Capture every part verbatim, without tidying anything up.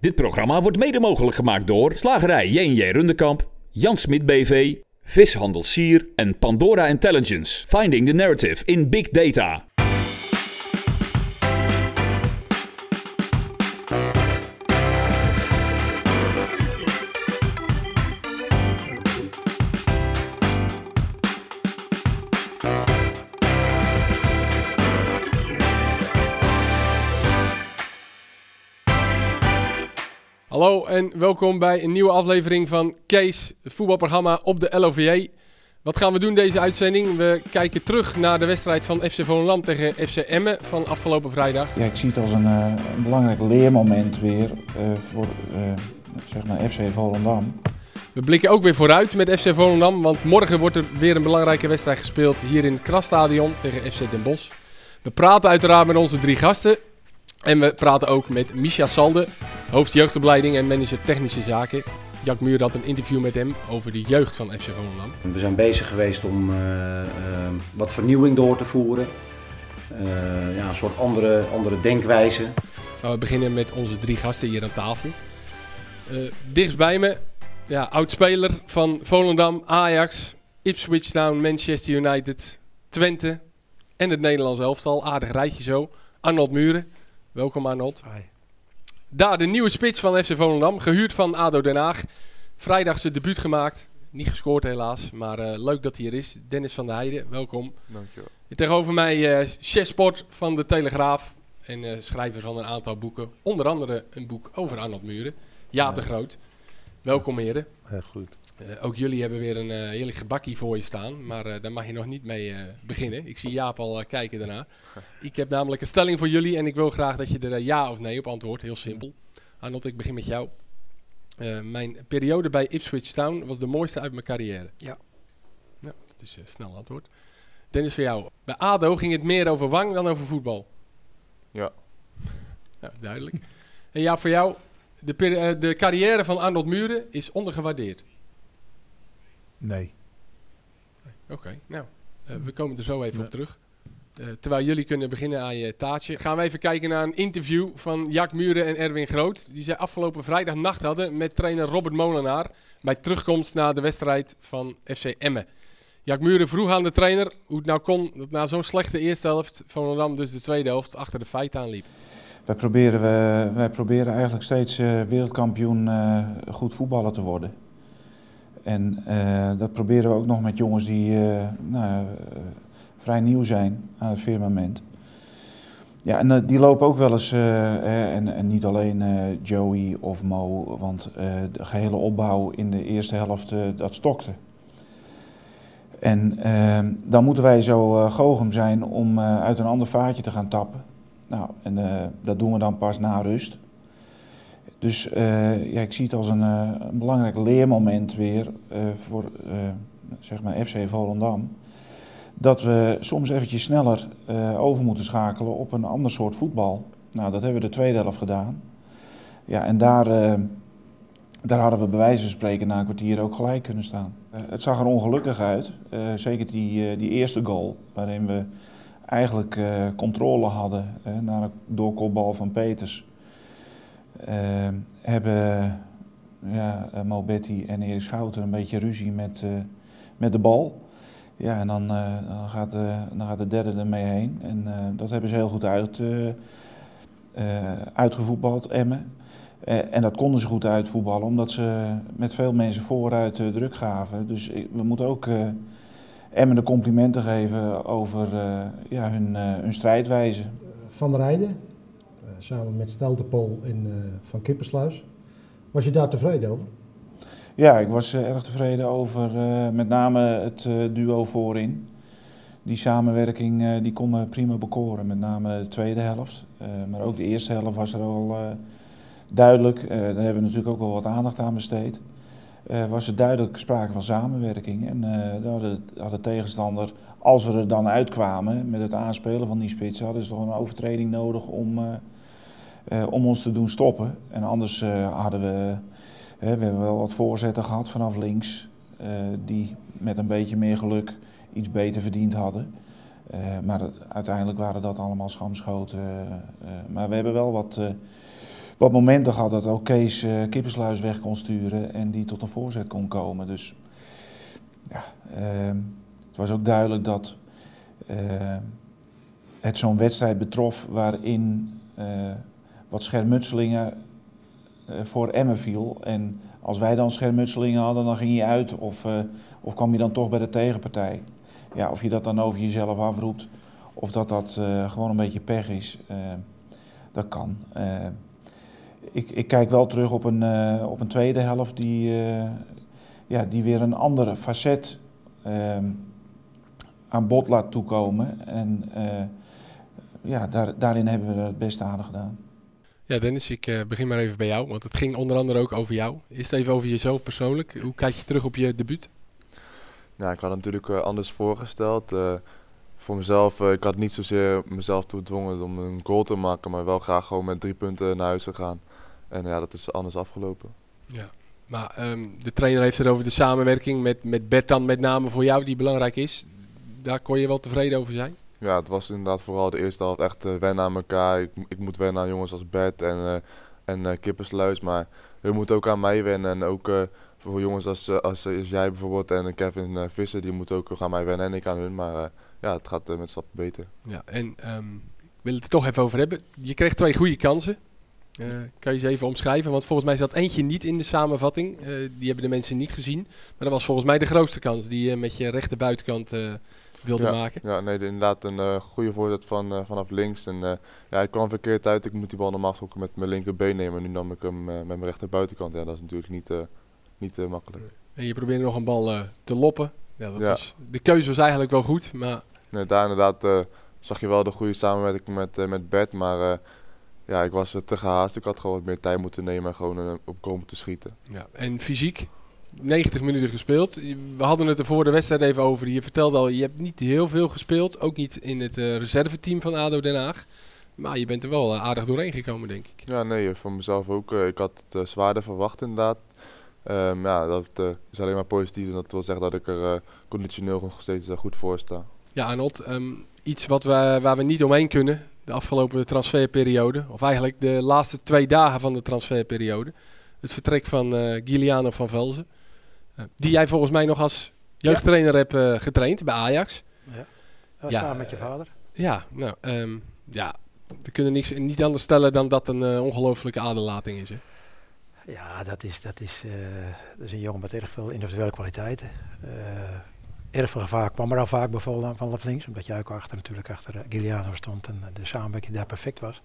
Dit programma wordt mede mogelijk gemaakt door Slagerij J en J Rundekamp, Jan Smit B V, Vishandel Sier en Pandora Intelligence. Finding the narrative in big data. Hallo en welkom bij een nieuwe aflevering van Kees, het voetbalprogramma op de L O V J. Wat gaan we doen deze uitzending? We kijken terug naar de wedstrijd van F C Volendam tegen F C Emmen van afgelopen vrijdag. Ja, ik zie het als een, uh, een belangrijk leermoment weer uh, voor uh, zeg maar F C Volendam. We blikken ook weer vooruit met F C Volendam, want morgen wordt er weer een belangrijke wedstrijd gespeeld hier in het Krasstadion tegen F C Den Bosch. We praten uiteraard met onze drie gasten. En we praten ook met Misha Salde, hoofd jeugdopleiding en manager technische zaken. Jack Muur had een interview met hem over de jeugd van F C Volendam. We zijn bezig geweest om uh, uh, wat vernieuwing door te voeren. Uh, ja, een soort andere, andere denkwijze. Nou, we beginnen met onze drie gasten hier aan tafel. Uh, dichtst bij me, ja, oud-speler van Volendam, Ajax, Ipswich Town, Manchester United, Twente en het Nederlands elftal. Aardig rijtje zo. Arnold Muren. Welkom Arnold. Hi. Daar de nieuwe spits van F C Volendam, gehuurd van ADO Den Haag. Vrijdag zijn debuut gemaakt. Niet gescoord helaas, maar uh, leuk dat hij er is. Dennis van der Heijden, welkom. Dankjewel. Tegenover mij uh, chef sport van de Telegraaf en uh, schrijver van een aantal boeken. Onder andere een boek over Arnold Muren. Jaap de Groot. Welkom heren. Heel goed. Uh, ook jullie hebben weer een uh, heerlijk gebakkie voor je staan, maar uh, daar mag je nog niet mee uh, beginnen. Ik zie Jaap al uh, kijken daarna. Ik heb namelijk een stelling voor jullie en ik wil graag dat je er uh, ja of nee op antwoordt. Heel simpel. Arnold, ik begin met jou. Uh, mijn periode bij Ipswich Town was de mooiste uit mijn carrière. Ja. Nou, dat is een uh, snel antwoord. Dennis, voor jou. Bij ADO ging het meer over wang dan over voetbal. Ja. Nou, duidelijk. En ja, voor jou. De, uh, de carrière van Arnold Muren is ondergewaardeerd. Nee. Oké, okay, nou, uh, we komen er zo even nee. op terug. Uh, terwijl jullie kunnen beginnen aan je taartje, gaan we even kijken naar een interview van Jack Muren en Erwin Groot. Die zij afgelopen vrijdag nacht hadden met trainer Robert Molenaar bij terugkomst na de wedstrijd van F C Emmen. Jack Muren vroeg aan de trainer hoe het nou kon dat na zo'n slechte eerste helft Volendam dus de tweede helft achter de feiten aanliep. Wij proberen, we, wij proberen eigenlijk steeds uh, wereldkampioen uh, goed voetballer te worden. En uh, dat proberen we ook nog met jongens die uh, nou, uh, vrij nieuw zijn aan het firmament. Ja, en uh, die lopen ook wel eens, uh, en, en niet alleen uh, Joey of Mo, want uh, de gehele opbouw in de eerste helft, uh, dat stokte. En uh, dan moeten wij zo uh, goochem zijn om uh, uit een ander vaatje te gaan tappen. Nou, en uh, dat doen we dan pas na rust. Dus uh, ja, ik zie het als een, uh, een belangrijk leermoment weer uh, voor uh, zeg maar F C Volendam. Dat we soms eventjes sneller uh, over moeten schakelen op een ander soort voetbal. Nou, dat hebben we de tweede helft gedaan. Ja, en daar, uh, daar hadden we bij wijze van spreken na een kwartier ook gelijk kunnen staan. Uh, het zag er ongelukkig uit, uh, zeker die, uh, die eerste goal, waarin we eigenlijk uh, controle hadden uh, naar een doorkopbal van Peters. Uh, hebben ja, Mo Betty en Erik Schouten een beetje ruzie met, uh, met de bal. Ja, en dan, uh, dan, gaat, uh, dan gaat de derde ermee heen. En uh, dat hebben ze heel goed uit, uh, uh, uitgevoetbald, Emmen. Uh, en dat konden ze goed uitvoetballen, omdat ze met veel mensen vooruit uh, druk gaven. Dus uh, we moeten ook uh, Emmen de complimenten geven over uh, ja, hun, uh, hun strijdwijze. Van der Heijden, uh, samen met Steltepol in uh, Van Kippersluis. Was je daar tevreden over? Ja, ik was uh, erg tevreden over uh, met name het uh, duo voorin. Die samenwerking uh, die kon me prima bekoren, met name de tweede helft. Uh, maar ook de eerste helft was er al uh, duidelijk, uh, daar hebben we natuurlijk ook wel wat aandacht aan besteed. Uh, was er duidelijk sprake van samenwerking. En uh, daar had, had de tegenstander, als we er dan uitkwamen met het aanspelen van die spits, hadden ze toch een overtreding nodig om, uh, uh, om ons te doen stoppen. En anders uh, hadden we... We hebben wel wat voorzetten gehad vanaf links, uh, die met een beetje meer geluk iets beter verdiend hadden. Uh, maar het, uiteindelijk waren dat allemaal schamschoten. Uh, uh, maar we hebben wel wat, uh, wat momenten gehad dat ook Kees uh, Kippersluis weg kon sturen en die tot een voorzet kon komen. Dus ja, uh, het was ook duidelijk dat uh, het zo'n wedstrijd betrof waarin uh, wat schermutselingen uh, voor Emmen viel. En als wij dan schermutselingen hadden, dan ging je uit of, uh, of kwam je dan toch bij de tegenpartij. Ja, of je dat dan over jezelf afroept of dat dat uh, gewoon een beetje pech is, uh, dat kan. Uh, ik, ik kijk wel terug op een, uh, op een tweede helft die, uh, ja, die weer een andere facet uh, aan bod laat toekomen. En uh, ja, daar, daarin hebben we het best aardig gedaan. Ja, Dennis, ik uh, begin maar even bij jou, want het ging onder andere ook over jou. Eerst even over jezelf persoonlijk. Hoe kijk je terug op je debuut? Nou, ik had natuurlijk uh, anders voorgesteld. Uh, voor mezelf, uh, ik had niet zozeer mezelf toe gedwongen om een goal te maken, maar wel graag gewoon met drie punten naar huis te gaan. En ja, dat is anders afgelopen. Ja, maar um, de trainer heeft het over de samenwerking met, met Bert dan met name voor jou die belangrijk is. Daar kon je wel tevreden over zijn? Ja, het was inderdaad vooral de eerste helft echt uh, wennen aan elkaar. Ik, ik moet wennen aan jongens als Bert en, uh, en uh, Kippersluis, maar hun moeten ook aan mij wennen. En ook uh, voor jongens als, uh, als, uh, als jij bijvoorbeeld en Kevin uh, Visser, die moeten ook aan mij wennen en ik aan hun. Maar uh, ja, het gaat uh, met stappen beter. Ja, en um, ik wil het er toch even over hebben. Je kreeg twee goede kansen. Uh, kan je ze even omschrijven? Want volgens mij zat eentje niet in de samenvatting. Uh, die hebben de mensen niet gezien. Maar dat was volgens mij de grootste kans die je met je rechter buitenkant uh, wilde ja, maken. Ja, nee, de, inderdaad een uh, goede voorzet van, uh, vanaf links. En, uh, ja, ik kwam verkeerd uit. Ik moet die bal normaal gesproken met mijn linkerbeen nemen. Nu nam ik hem uh, met mijn rechter buitenkant. Ja, dat is natuurlijk niet, uh, niet uh, makkelijk. En je probeerde nog een bal uh, te loppen. Ja, dat ja. was, de keuze was eigenlijk wel goed. Maar... Nee, daar inderdaad uh, zag je wel de goede samenwerking met, uh, met Bert. Maar uh, ja, ik was uh, te gehaast. Ik had gewoon wat meer tijd moeten nemen en gewoon uh, op goal moeten schieten. Ja, en fysiek? negentig minuten gespeeld. We hadden het er voor de wedstrijd even over. Je vertelde al, je hebt niet heel veel gespeeld. Ook niet in het uh, reserveteam van ADO Den Haag. Maar je bent er wel uh, aardig doorheen gekomen, denk ik. Ja, nee, voor mezelf ook. Uh, ik had het uh, zwaarder verwacht inderdaad. Um, ja, dat uh, is alleen maar positief. En dat wil zeggen dat ik er uh, conditioneel nog steeds uh, goed voor sta. Ja, Arnold, um, iets wat we, waar we niet omheen kunnen. De afgelopen transferperiode. Of eigenlijk de laatste twee dagen van de transferperiode. Het vertrek van uh, Giuliano van Velzen. Uh, die jij volgens mij nog als jeugdtrainer ja. hebt uh, getraind bij Ajax. Ja, ja, ja samen met je vader. Uh, ja, nou, um, ja, we kunnen niks, niet anders stellen dan dat een uh, ongelooflijke aderlating is. Hè? Ja, dat is, dat, is, uh, dat is een jongen met erg veel individuele kwaliteiten. Uh, erg veel gevaar kwam er al vaak bijvoorbeeld vanaf links. Omdat je ook achter, natuurlijk achter uh, Giuliano stond en uh, de samenwerking daar perfect was.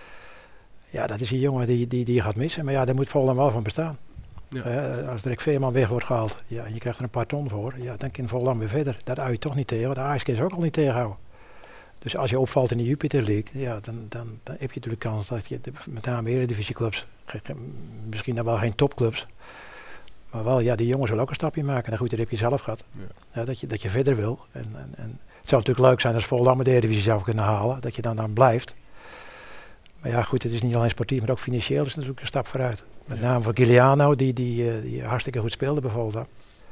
Ja, dat is een jongen die, die, die je gaat missen. Maar ja, daar moet Volendam wel van bestaan. Ja. Uh, als Dirk Veerman weg wordt gehaald, ja, je krijgt er een paar ton voor, ja, dan kan Volendam weer verder. Dat hou je toch niet tegen, want de Ajax kan ze ook al niet tegenhouden. Dus als je opvalt in de Jupiler League, ja, dan, dan, dan heb je natuurlijk kans dat je, de, met name eredivisieclubs, misschien dan wel geen topclubs, maar wel, ja, die jongens willen ook een stapje maken. Nou goed, dat heb je zelf gehad. Ja. Ja, dat, je, dat je verder wil. En, en, en het zou natuurlijk leuk zijn als Volendam de Eredivisie zou kunnen halen, dat je dan dan blijft. Maar ja, goed, het is niet alleen sportief, maar ook financieel is het natuurlijk een stap vooruit. Met ja. name voor Giuliano, die, die, die hartstikke goed speelde bijvoorbeeld.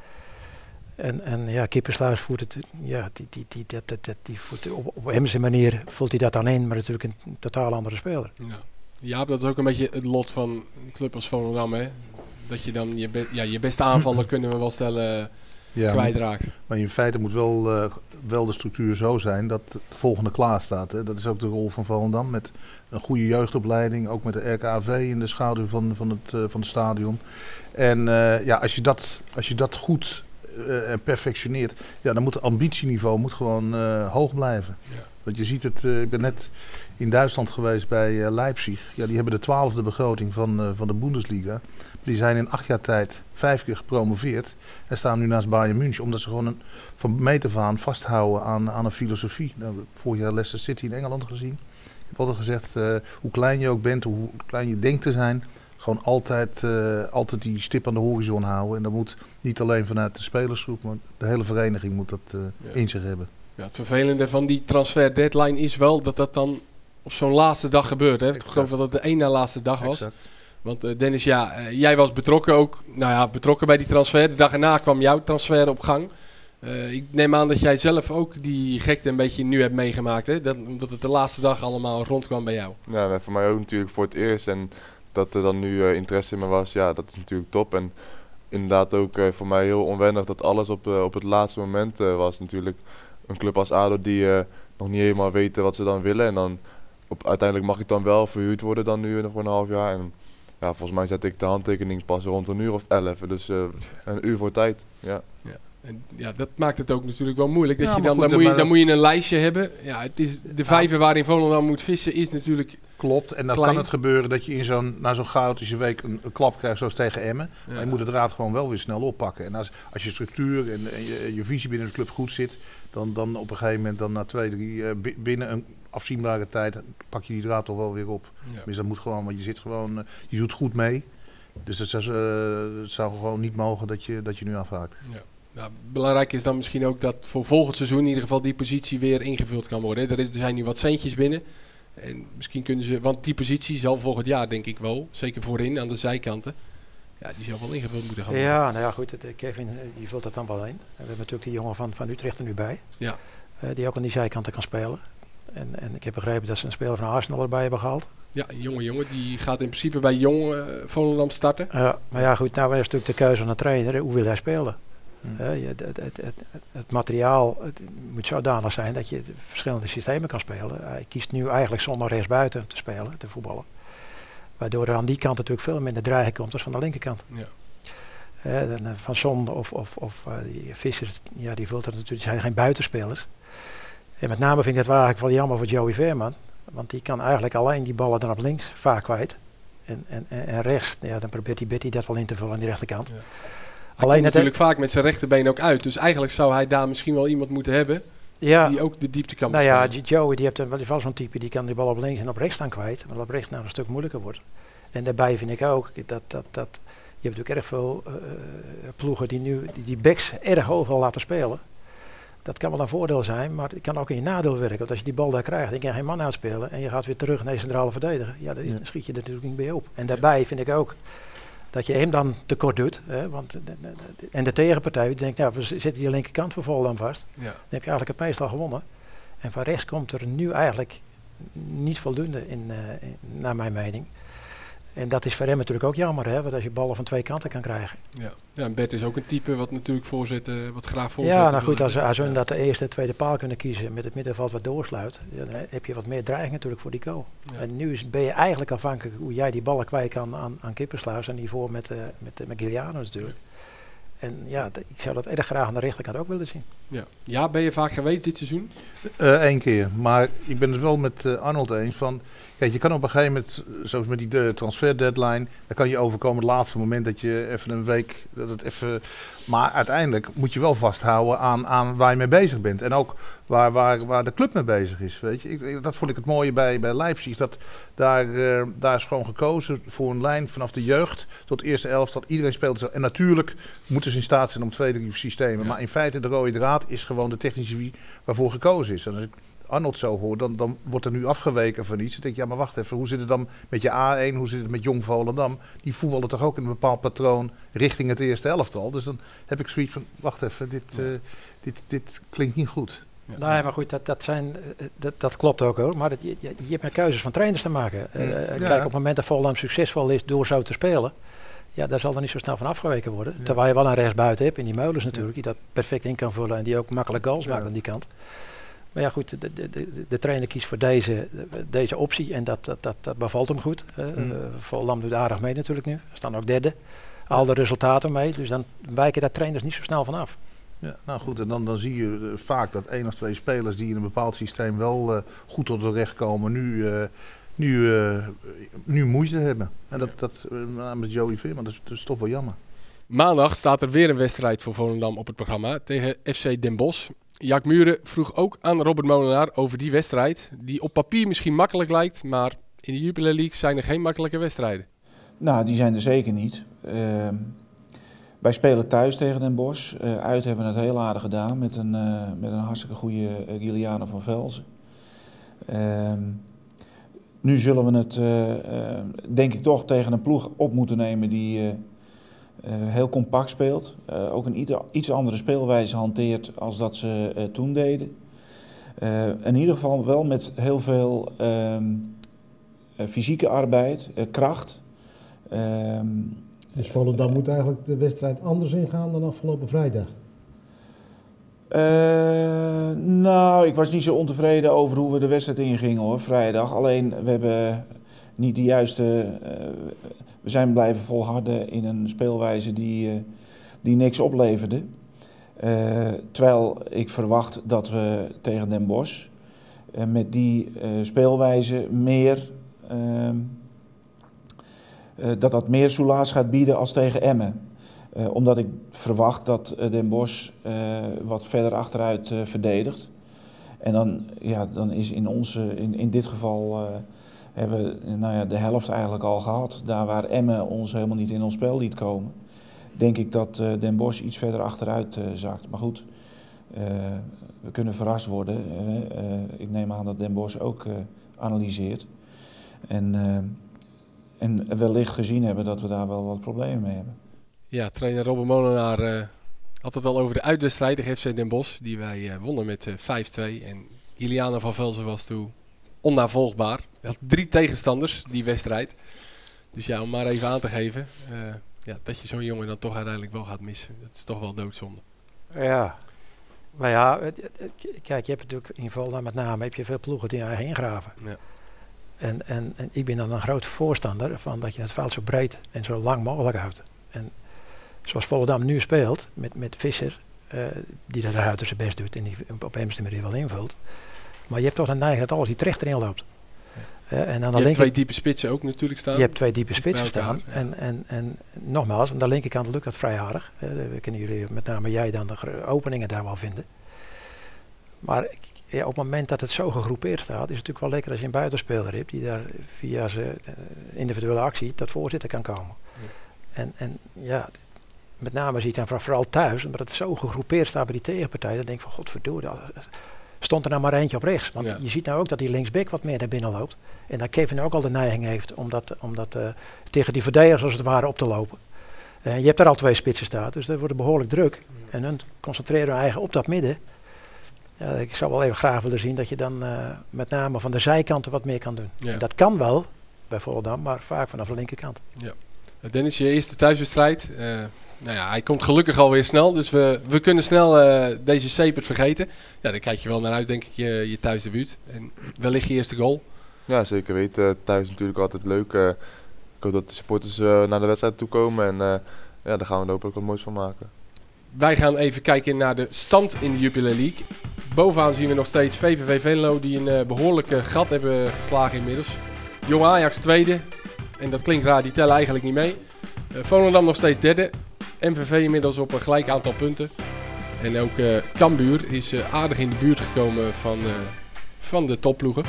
En, en ja, Kippersluis voert het, ja, die, die, die, dat, dat, dat, die voert op, op hem zijn manier voelt hij dat dan in, maar natuurlijk een, een totaal andere speler. Ja. Ja, dat is ook een beetje het lot van een club als Volendam, hè. Dat je dan je, be ja, je beste aanvaller, kunnen we wel stellen, ja, kwijtraakt. Maar, maar in feite moet wel, uh, wel de structuur zo zijn dat de volgende klaar staat. Hè. Dat is ook de rol van Volendam met een goede jeugdopleiding, ook met de R K V in de schaduw van, van, het, uh, van het stadion. En uh, ja, als je dat, als je dat goed uh, en perfectioneert, ja, dan moet het ambitieniveau moet gewoon uh, hoog blijven. Ja. Want je ziet het, uh, ik ben net in Duitsland geweest bij uh, Leipzig. Ja, die hebben de twaalfde begroting van, uh, van de Bundesliga. Die zijn in acht jaar tijd vijf keer gepromoveerd en staan nu naast Bayern München. Omdat ze gewoon een, van meet af aan vasthouden aan, aan een filosofie. Nou, vorig jaar Leicester City in Engeland gezien. Ik heb altijd gezegd, uh, hoe klein je ook bent, hoe klein je denkt te zijn. Gewoon altijd, uh, altijd die stip aan de horizon houden. En dat moet niet alleen vanuit de spelersgroep, maar de hele vereniging moet dat uh, ja. in zich hebben. Ja, het vervelende van die transfer deadline is wel dat dat dan op zo'n laatste dag gebeurt. Hè? Ik geloof dat het de één na laatste dag was. Exact. Want uh, Dennis, ja, uh, jij was betrokken ook, nou ja, betrokken bij die transfer. De dag erna kwam jouw transfer op gang. Uh, ik neem aan dat jij zelf ook die gekte een beetje nu hebt meegemaakt, hè? Dat, omdat het de laatste dag allemaal rondkwam bij jou. Ja, voor mij ook natuurlijk voor het eerst. En dat er dan nu uh, interesse in me was, ja, dat is natuurlijk top. En inderdaad ook uh, voor mij heel onwennig dat alles op, uh, op het laatste moment uh, was. Natuurlijk een club als A D O die uh, nog niet helemaal weten wat ze dan willen. En dan op, uiteindelijk mag ik dan wel verhuurd worden dan nu nog voor een half jaar. En ja, volgens mij zet ik de handtekening pas rond een uur of elf. Dus uh, een uur voor tijd. Ja. Ja. En ja, dat maakt het ook natuurlijk wel moeilijk. Dat Ja, je maar dan, goed, dan, moet je, maar- dan moet je een lijstje hebben. Ja, het is de vijver waarin Volendam moet vissen is natuurlijk... Klopt, en dan Klein. kan het gebeuren dat je in zo'n, na zo'n chaotische week een, een klap krijgt zoals tegen Emmen. Ja. Maar je moet de draad gewoon wel weer snel oppakken. En als, als je structuur en, en je, je visie binnen de club goed zit, dan, dan op een gegeven moment, dan na twee, drie, uh, bi- binnen een afzienbare tijd, pak je die draad toch wel weer op. Ja. Dus dat moet gewoon, want je zit gewoon, uh, je doet goed mee. Dus het zou, uh, het zou gewoon niet mogen dat je, dat je nu afhaakt. Ja. Nou, belangrijk is dan misschien ook dat voor volgend seizoen in ieder geval die positie weer ingevuld kan worden. Hè. Er, is, er zijn nu wat centjes binnen. En misschien kunnen ze, want die positie zal volgend jaar denk ik wel, zeker voorin aan de zijkanten, ja, die zal wel ingevuld moeten gaan worden. Ja, nou ja, goed. het- Kevin, eh, die vult het dan wel in. En we hebben natuurlijk die jongen van, van Utrecht er nu bij. Ja. eh, die ook aan die zijkanten kan spelen. En, en ik heb begrepen dat ze een speler van Arsenal erbij hebben gehaald. Ja, een jonge jongen die gaat in principe bij Jong uh, Volendam starten. Ja, maar ja, goed. Nou is natuurlijk de keuze van de trainer. hè, Hoe wil hij spelen? Hm. Eh, je- het, het, het, het, het materiaal het moet zodanig zijn dat je de verschillende systemen kan spelen. Hij kiest nu eigenlijk zonder rechtsbuiten te spelen, te voetballen. Waardoor er aan die kant natuurlijk veel minder dreiging komt dan van de linkerkant. Ja. Eh, dan, eh, van Son of, of, of uh, die Vissers, ja, die vult er natuurlijk, zijn geen buitenspelers. En met name vind ik het wel eigenlijk wel jammer voor Joey Veerman. Want die kan eigenlijk alleen die ballen dan op links vaak kwijt. En, en, en, en rechts, ja, dan probeert die Betty dat wel in te vullen aan die rechterkant. Ja. Hij Alleen komt het- natuurlijk vaak met zijn rechterbeen ook uit. Dus eigenlijk zou hij daar misschien wel iemand moeten hebben Ja, die ook de diepte kan nou ja, bespelen. die Joey die heeft een- wel wel zo'n type, die kan die bal op links en op rechts staan kwijt. Maar op rechts nou een stuk moeilijker wordt. En daarbij vind ik ook dat, dat, dat je hebt natuurlijk erg veel uh, ploegen die nu die, die backs erg hoog wil laten spelen. Dat kan wel een voordeel zijn, maar het kan ook in je nadeel werken. Want als je die bal daar krijgt, dan kan je geen man uitspelen en je gaat weer terug naar je centrale verdediger. Ja, dan, is, Ja. dan schiet je er natuurlijk niet bij op. En daarbij vind ik ook dat je hem dan tekort doet. Hè, want, de- de- de- en de tegenpartij die denkt, nou, we z- zitten die linkerkant voor Volendam vast. Ja. Dan heb je eigenlijk het meestal gewonnen. En van rechts komt er nu eigenlijk niet voldoende in, uh, in naar mijn mening. En dat is voor hem natuurlijk ook jammer, hè, want als je ballen van twee kanten kan krijgen. Ja. Ja, en Bert is ook een type wat natuurlijk voorzetten, wat graag voorzetten Ja, nou wil goed, als, hebben. als hun Ja. dat de eerste en tweede paal kunnen kiezen met het middenveld wat doorsluit, ja, dan heb je wat meer dreiging natuurlijk voor die goal. Ja. En nu is, ben je eigenlijk afhankelijk hoe jij die ballen kwijt kan aan, aan Kippersluis en hiervoor met, uh, met, uh, met Giuliano natuurlijk. En ja, d- ik zou dat erg graag aan de rechterkant ook willen zien. Ja. ja, ben je vaak geweest dit seizoen? Eén uh, keer, maar ik ben het wel met uh, Arnold eens van, kijk, je kan op een gegeven moment, zoals met die de transfer deadline, dan kan je overkomen het laatste moment dat je even een week, dat het even, maar uiteindelijk moet je wel vasthouden aan, aan waar je mee bezig bent en ook waar, waar, waar de club mee bezig is, weet je. Ik, dat vond ik het mooie bij, bij Leipzig, dat daar, uh, daar is gewoon gekozen voor een lijn vanaf de jeugd tot eerste elftal, iedereen speelt zo. En natuurlijk moeten ze in staat zijn om twee, drie systemen, Ja. maar in feite de rode draad is gewoon de technische wie waarvoor gekozen is. En als ik Arnold zo hoor, dan, dan wordt er nu afgeweken van iets. Dan denk ik, ja, maar wacht even, hoe zit het dan met je A één, hoe zit het met Jong Volendam? Die voetballen toch ook in een bepaald patroon richting het eerste elftal. Dus dan heb ik zoiets van, wacht even, dit, uh, dit, dit klinkt niet goed. Ja. Nee, maar goed, dat, dat, zijn, eh, dat, dat klopt ook hoor. Maar dat, je, je je hebt met keuzes van trainers te maken. Uh, Ja. Kijk, op het moment dat Volendam succesvol is door zo te spelen, ja, daar zal er niet zo snel van afgeweken worden. Ja. Terwijl je wel een rechtsbuiten hebt in die Meulens natuurlijk, die dat perfect in kan vullen en die ook makkelijk goals Ja. maakt aan die kant. Maar ja goed, de, de, de, de trainer kiest voor deze, deze optie en dat, dat, dat, dat bevalt hem goed. Uh, Mm. uh, Volendam doet aardig mee natuurlijk nu. Ze staan ook derde. Al de resultaten mee, dus dan wijken daar trainers niet zo snel van af. Ja, nou goed, en dan, dan zie je uh, vaak dat één of twee spelers die in een bepaald systeem wel uh, goed tot de recht komen, nu, uh, nu, uh, nu moeite hebben. En dat, dat uh, met Joey Veerman, dat is, dat is toch wel jammer. Maandag staat er weer een wedstrijd voor Volendam op het programma tegen F C Den Bosch. Jack Muren vroeg ook aan Robert Molenaar over die wedstrijd, die op papier misschien makkelijk lijkt, maar in de Jupiler League zijn er geen makkelijke wedstrijden. Nou, die zijn er zeker niet. Uh, wij spelen thuis tegen Den Bosch. Uh, uit hebben we het heel aardig gedaan met een, uh, met een hartstikke goede uh, Giuliano van Velzen. Uh, nu zullen we het, uh, uh, denk ik, toch tegen een ploeg op moeten nemen die uh, uh, heel compact speelt. Uh, ook een iets andere speelwijze hanteert als dat ze uh, toen deden. Uh, in ieder geval wel met heel veel uh, uh, fysieke arbeid, uh, kracht. Um, Dus Volendam moet eigenlijk de wedstrijd anders ingaan dan afgelopen vrijdag? Uh, nou, ik was niet zo ontevreden over hoe we de wedstrijd ingingen hoor, vrijdag. Alleen, we hebben niet de juiste... Uh, we zijn blijven volharden in een speelwijze die, uh, die niks opleverde. Uh, terwijl ik verwacht dat we tegen Den Bosch uh, met die uh, speelwijze meer... Uh, uh, dat dat meer soelaas gaat bieden als tegen Emmen. Uh, omdat ik verwacht dat uh, Den Bosch uh, wat verder achteruit uh, verdedigt. En dan, ja, dan is in, onze, in, in dit geval uh, hebben we nou ja, de helft eigenlijk al gehad. Daar waar Emmen ons helemaal niet in ons spel liet komen. Denk ik dat uh, Den Bosch iets verder achteruit uh, zakt. Maar goed, uh, we kunnen verrast worden. Uh, uh, ik neem aan dat Den Bosch ook uh, analyseert. En, uh, en wellicht gezien hebben dat we daar wel wat problemen mee hebben. Ja, trainer Robben Molenaar uh, had het al over de uitwedstrijd tegen F C Den Bosch. Die wij uh, wonnen met uh, vijf twee. En Iliana van Velzen was toen onnavolgbaar. Hij had drie tegenstanders, die wedstrijd. Dus ja, om maar even aan te geven. Uh, ja, dat je zo'n jongen dan toch uiteindelijk wel gaat missen. Dat is toch wel doodzonde. Ja. Maar ja, het, het, kijk, je hebt natuurlijk in Volendam met name heb je veel ploegen die eigen ingraven. Ja. En, en, en ik ben dan een groot voorstander van dat je het veld zo breed en zo lang mogelijk houdt. En zoals Volendam nu speelt, met, met Visser, uh, die dat eruit zijn best doet en die op een manier wel invult. Maar je hebt toch een neiging dat alles die terecht erin loopt. Uh, en aan de je hebt twee linker... diepe spitsen ook natuurlijk staan. Je hebt twee diepe spitsen staan. Ja. En, en, en nogmaals, aan de linkerkant lukt dat vrij aardig. Uh, we kunnen jullie, met name jij, dan de openingen daar wel vinden. Maar ja, op het moment dat het zo gegroepeerd staat, is het natuurlijk wel lekker als je een buitenspeler hebt die daar via zijn uh, individuele actie tot voorzitter kan komen. Ja. En, en ja, met name zie je dan vooral thuis, omdat het zo gegroepeerd staat bij die tegenpartij, dan denk ik van godverdomme, stond er nou maar eentje op rechts. Want ja. je ziet nou ook dat die linksback wat meer naar binnen loopt. En dat Kevin ook al de neiging heeft om dat, om dat uh, tegen die verdedigers als het ware op te lopen. Uh, je hebt daar al twee spitsen staan, dus dat wordt behoorlijk druk. Ja. En dan concentreren we eigen op dat midden. Ja, ik zou wel even graag willen zien dat je dan uh, met name van de zijkanten wat meer kan doen. Ja. En dat kan wel, bij Volendam, maar vaak vanaf de linkerkant. Ja. Dennis, je eerste thuiswedstrijd. Uh, nou ja, hij komt gelukkig alweer snel, dus we, we kunnen snel uh, deze Sepert vergeten. Ja, daar kijk je wel naar uit, denk ik, je, je thuisdebuut. En wellicht je eerste goal. Ja, zeker weten. Thuis natuurlijk altijd leuk. Uh, ik hoop dat de supporters uh, naar de wedstrijd toe komen en uh, ja, daar gaan we hopelijk wat moois van maken. Wij gaan even kijken naar de stand in de Jupiler League. Bovenaan zien we nog steeds V V V Venlo die een uh, behoorlijke gat hebben geslagen inmiddels. Jong Ajax tweede. En dat klinkt raar, die tellen eigenlijk niet mee. Uh, Volendam nog steeds derde. M V V inmiddels op een gelijk aantal punten. En ook uh, Cambuur is uh, aardig in de buurt gekomen van, uh, van de topploegen.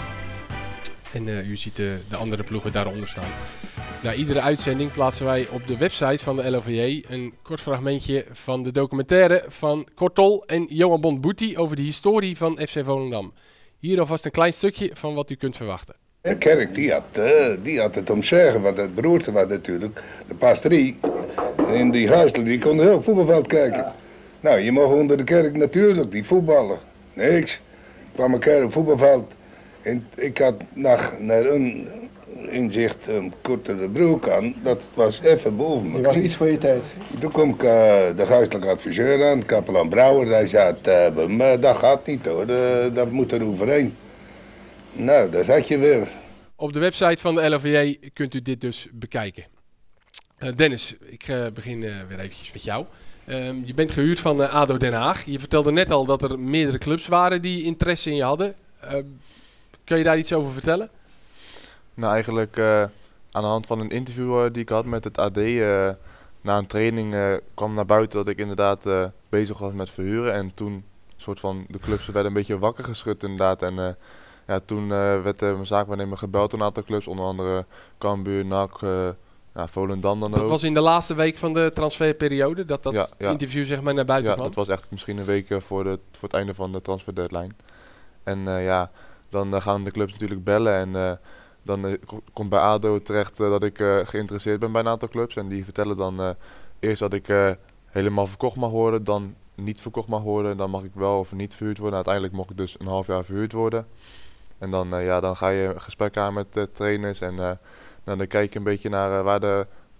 En uh, u ziet uh, de andere ploegen daaronder staan. Na iedere uitzending plaatsen wij op de website van de L O V J een kort fragmentje van de documentaire van Kortol en Johan Bond-Boetie over de historie van F C Volendam. Hier alvast een klein stukje van wat u kunt verwachten. De kerk die had, uh, die had het om zeggen, want het beroerte was natuurlijk. De pastorie in die huiselijk, die konden heel voetbalveld kijken. Nou, je mag onder de kerk natuurlijk, die voetballen. Niks. Ik kwam een keer op voetbalveld en ik had nog naar een inzicht een kortere broek aan. Dat was even boven me. Dat was iets voor je tijd. Toen kwam ik uh, de geestelijke adviseur aan, kapelaan Brouwer. Hij zei, uh, maar dat gaat niet hoor, de, dat moet er overheen. Nou, daar zat je weer. Op de website van de L O V J kunt u dit dus bekijken. Uh, Dennis, ik uh, begin uh, weer eventjes met jou. Uh, je bent gehuurd van uh, A D O Den Haag. Je vertelde net al dat er meerdere clubs waren die interesse in je hadden. Uh, kun je daar iets over vertellen? Nou, eigenlijk uh, aan de hand van een interview uh, die ik had met het A D... Uh, na een training uh, kwam naar buiten dat ik inderdaad uh, bezig was met verhuren. En toen soort van de clubs werden een beetje wakker geschud inderdaad. En uh, ja, toen uh, werd uh, mijn zaakwaarnemer gebeld door een aantal clubs. Onder andere Cambuur, N A C, uh, ja, Volendam dan ook. Dat was in de laatste week van de transferperiode dat dat ja, ja. interview zeg maar naar buiten ja, kwam? Ja, dat was echt misschien een week uh, voor, de, voor het einde van de transfer deadline. En uh, ja, dan uh, gaan de clubs natuurlijk bellen en uh, dan uh, komt bij A D O terecht uh, dat ik uh, geïnteresseerd ben bij een aantal clubs. En die vertellen dan uh, eerst dat ik uh, helemaal verkocht mag worden, dan niet verkocht mag worden. Dan mag ik wel of niet verhuurd worden. Uiteindelijk mocht ik dus een half jaar verhuurd worden. En dan, uh, ja, dan ga je een gesprek aan met uh, trainers en uh, nou, dan kijk je een beetje naar uh, waar de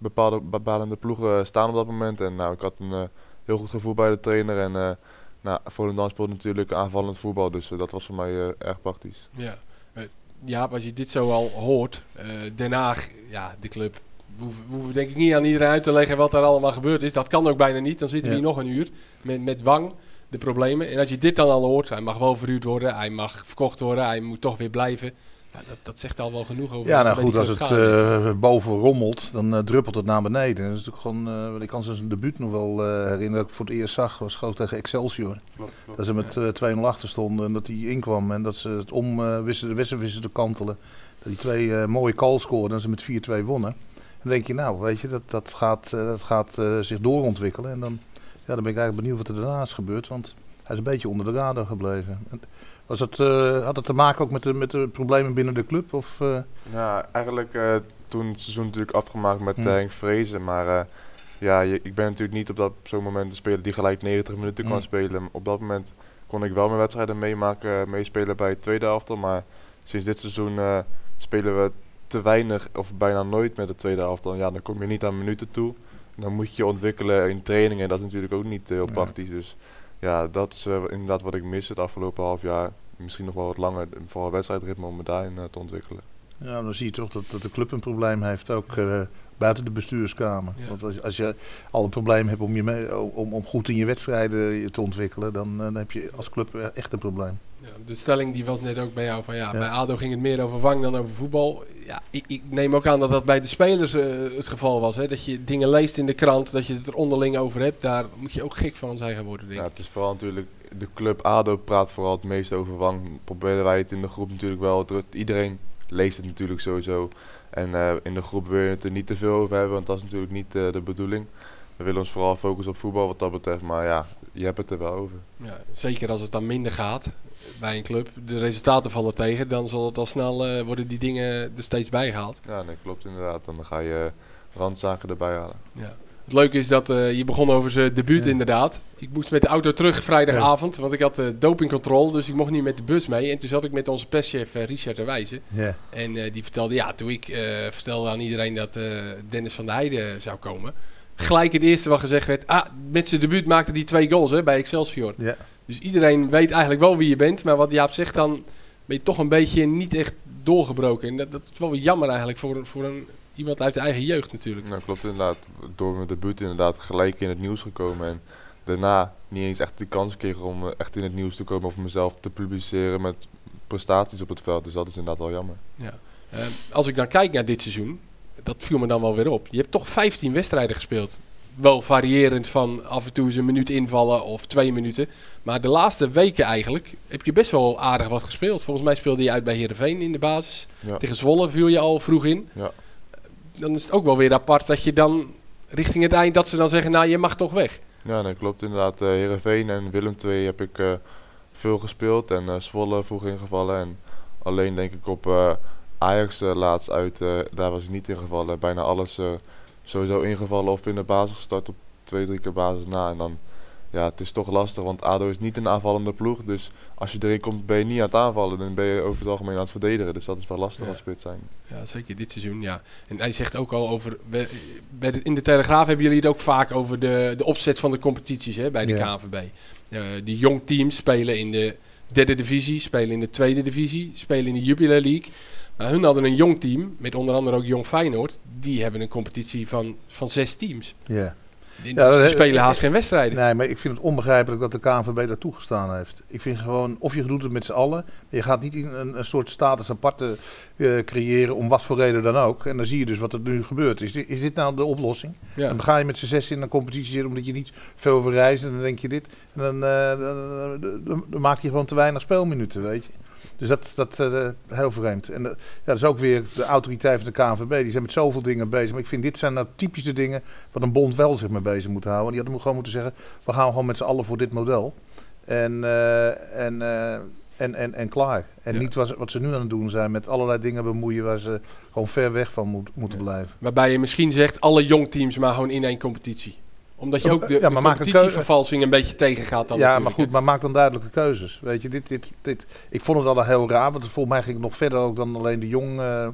bepaalde bepalende ploegen staan op dat moment. En nou, ik had een uh, heel goed gevoel bij de trainer. En uh, nou, Volendam speelt natuurlijk aanvallend voetbal, dus uh, dat was voor mij uh, erg praktisch. Ja. Uh, ja, als je dit zo al hoort, uh, Den Haag, ja, de club, we hoeven, we hoeven denk ik niet aan iedereen uit te leggen wat daar allemaal gebeurd is. Dat kan ook bijna niet, dan zitten we ja. hier nog een uur met, met Wang, de problemen. En als je dit dan al hoort, hij mag wel verhuurd worden, hij mag verkocht worden, hij moet toch weer blijven. Ja, dat, dat zegt al wel genoeg over. Ja, nou goed, als het uh, boven rommelt, dan uh, druppelt het naar beneden. Dat is natuurlijk gewoon, uh, ik kan zijn debuut nog wel uh, herinneren dat ik voor het eerst zag, was gewoon tegen Excelsior. Klopt, klopt. Dat ze met uh, twee nul achter stonden en dat hij inkwam en dat ze het om uh, wisten, de wedstrijd wisten te kantelen. Dat die twee uh, mooie calls scoorden en ze met vier twee wonnen. En dan denk je, nou, weet je, dat, dat gaat, uh, dat gaat uh, zich doorontwikkelen. En dan, ja, dan ben ik eigenlijk benieuwd wat er daarna is gebeurd, want hij is een beetje onder de radar gebleven. En, Was het, uh, had het te maken ook met de, met de problemen binnen de club? Of, uh? Ja, eigenlijk uh, toen het seizoen natuurlijk afgemaakt met hmm. uh, Henk Vrezen. Maar uh, ja, je, ik ben natuurlijk niet op dat zo'n moment de speler die gelijk negentig minuten kan hmm. spelen. Op dat moment kon ik wel mijn wedstrijden meemaken, meespelen bij het tweede elftal. Maar sinds dit seizoen uh, spelen we te weinig of bijna nooit met het tweede elftal. Ja, dan kom je niet aan minuten toe. Dan moet je je ontwikkelen in trainingen. Dat is natuurlijk ook niet uh, heel praktisch. Ja. Dus ja, dat is uh, inderdaad wat ik mis het afgelopen half jaar. Misschien nog wel wat langer, vooral wedstrijdritme om me daarin uh, te ontwikkelen. Ja, dan zie je toch dat, dat de club een probleem heeft, ook uh, buiten de bestuurskamer. Ja. Want als, als je al een probleem hebt om, je mee, om, om goed in je wedstrijden te ontwikkelen, dan, uh, dan heb je als club echt een probleem. Ja, de stelling die was net ook bij jou van ja, ja. bij ADO ging het meer over Wang dan over voetbal. Ja, ik, ik neem ook aan dat dat bij de spelers uh, het geval was. Hè? Dat je dingen leest in de krant, dat je het er onderling over hebt. Daar moet je ook gek van zijn geworden, denk ik. Ja, het is vooral natuurlijk, de club ADO praat vooral het meest over Wang. Proberen wij het in de groep natuurlijk wel. Iedereen leest het natuurlijk sowieso. En uh, in de groep wil je het er niet te veel over hebben, want dat is natuurlijk niet uh, de bedoeling. We willen ons vooral focussen op voetbal wat dat betreft, maar ja, je hebt het er wel over. Ja, zeker als het dan minder gaat bij een club, de resultaten vallen tegen, dan zal het al snel uh, worden die dingen er steeds bijgehaald. Ja, nee, klopt inderdaad. Dan ga je randzaken erbij halen. Ja. Het leuke is dat uh, je begon over zijn debuut ja. inderdaad. Ik moest met de auto terug vrijdagavond, ja. want ik had uh, dopingcontrole, dus ik mocht niet met de bus mee. En toen zat ik met onze perschef uh, Richard de Wijze. Ja. En uh, die vertelde, ja, toen ik uh, vertelde aan iedereen dat uh, Dennis van der Heijden zou komen, gelijk het eerste wat gezegd werd, ah, met zijn debuut maakte hij twee goals hè, bij Excelsior. Ja. Dus iedereen weet eigenlijk wel wie je bent, maar wat Jaap zegt, dan ben je toch een beetje niet echt doorgebroken. En dat, dat is wel jammer eigenlijk voor, voor een, iemand uit de eigen jeugd natuurlijk. Nou, klopt inderdaad. Door mijn debuut inderdaad gelijk in het nieuws gekomen en daarna niet eens echt de kans kregen om echt in het nieuws te komen of mezelf te publiceren met prestaties op het veld. Dus dat is inderdaad wel jammer. Ja. Uh, als ik dan kijk naar dit seizoen, dat viel me dan wel weer op. Je hebt toch vijftien wedstrijden gespeeld. Wel variërend van af en toe eens een minuut invallen of twee minuten. Maar de laatste weken eigenlijk heb je best wel aardig wat gespeeld. Volgens mij speelde je uit bij Heerenveen in de basis. Ja. Tegen Zwolle viel je al vroeg in. Ja. Dan is het ook wel weer apart dat je dan richting het eind dat ze dan zeggen, nou je mag toch weg. Ja, nee, klopt inderdaad. Uh, Heerenveen en Willem twee heb ik uh, veel gespeeld en uh, Zwolle vroeg ingevallen. En alleen denk ik op uh, Ajax uh, laatst uit, uh, daar was ik niet ingevallen. Bijna alles uh, sowieso ingevallen of in de basis gestart op twee, drie keer basis na. En dan, ja, het is toch lastig, want ADO is niet een aanvallende ploeg. Dus als je erin komt, ben je niet aan het aanvallen. Dan ben je over het algemeen aan het verdedigen. Dus dat is wel lastig ja. als spits zijn. Ja, zeker dit seizoen, ja. En hij zegt ook al over, bij de, in de Telegraaf hebben jullie het ook vaak over de, de opzet van de competities hè, bij de ja. K N V B. Uh, die jong teams spelen in de derde divisie, spelen in de tweede divisie, spelen in de Jupiler League. Maar hun hadden een jong team, met onder andere ook Jong Feyenoord. Die hebben een competitie van, van zes teams. Ja. Die, ja, die spelen haast geen wedstrijden. Nee, maar ik vind het onbegrijpelijk dat de K N V B dat toegestaan heeft. Ik vind gewoon, of je doet het met z'n allen. Je gaat niet in een, een soort status aparte uh, creëren om wat voor reden dan ook. En dan zie je dus wat er nu gebeurt. Is dit, is dit nou de oplossing? Ja. Dan ga je met z'n zes in een competitie zitten omdat je niet veel over reist. En dan denk je dit. En dan, uh, dan, dan, dan, dan maak je gewoon te weinig speelminuten, weet je. Dus dat, dat uh, heel vreemd. En uh, ja, dat is ook weer de autoriteit van de K N V B. Die zijn met zoveel dingen bezig. Maar ik vind dit zijn nou typische dingen wat een bond wel zich mee bezig moet houden. Die hadden gewoon moeten zeggen, we gaan gewoon met z'n allen voor dit model. En, uh, en, uh, en, en, en klaar. En ja. niet wat, wat ze nu aan het doen zijn met allerlei dingen bemoeien waar ze gewoon ver weg van moet, moeten ja. blijven. Waarbij je misschien zegt, alle jongteams maar gewoon in één competitie. Omdat je ook de, ja, de competitievervalsing een beetje tegengaat dan ja, natuurlijk. Maar goed, maar maak dan duidelijke keuzes. Weet je, dit, dit, dit. Ik vond het al heel raar, want volgens mij ging het nog verder ook dan alleen de jong, uh,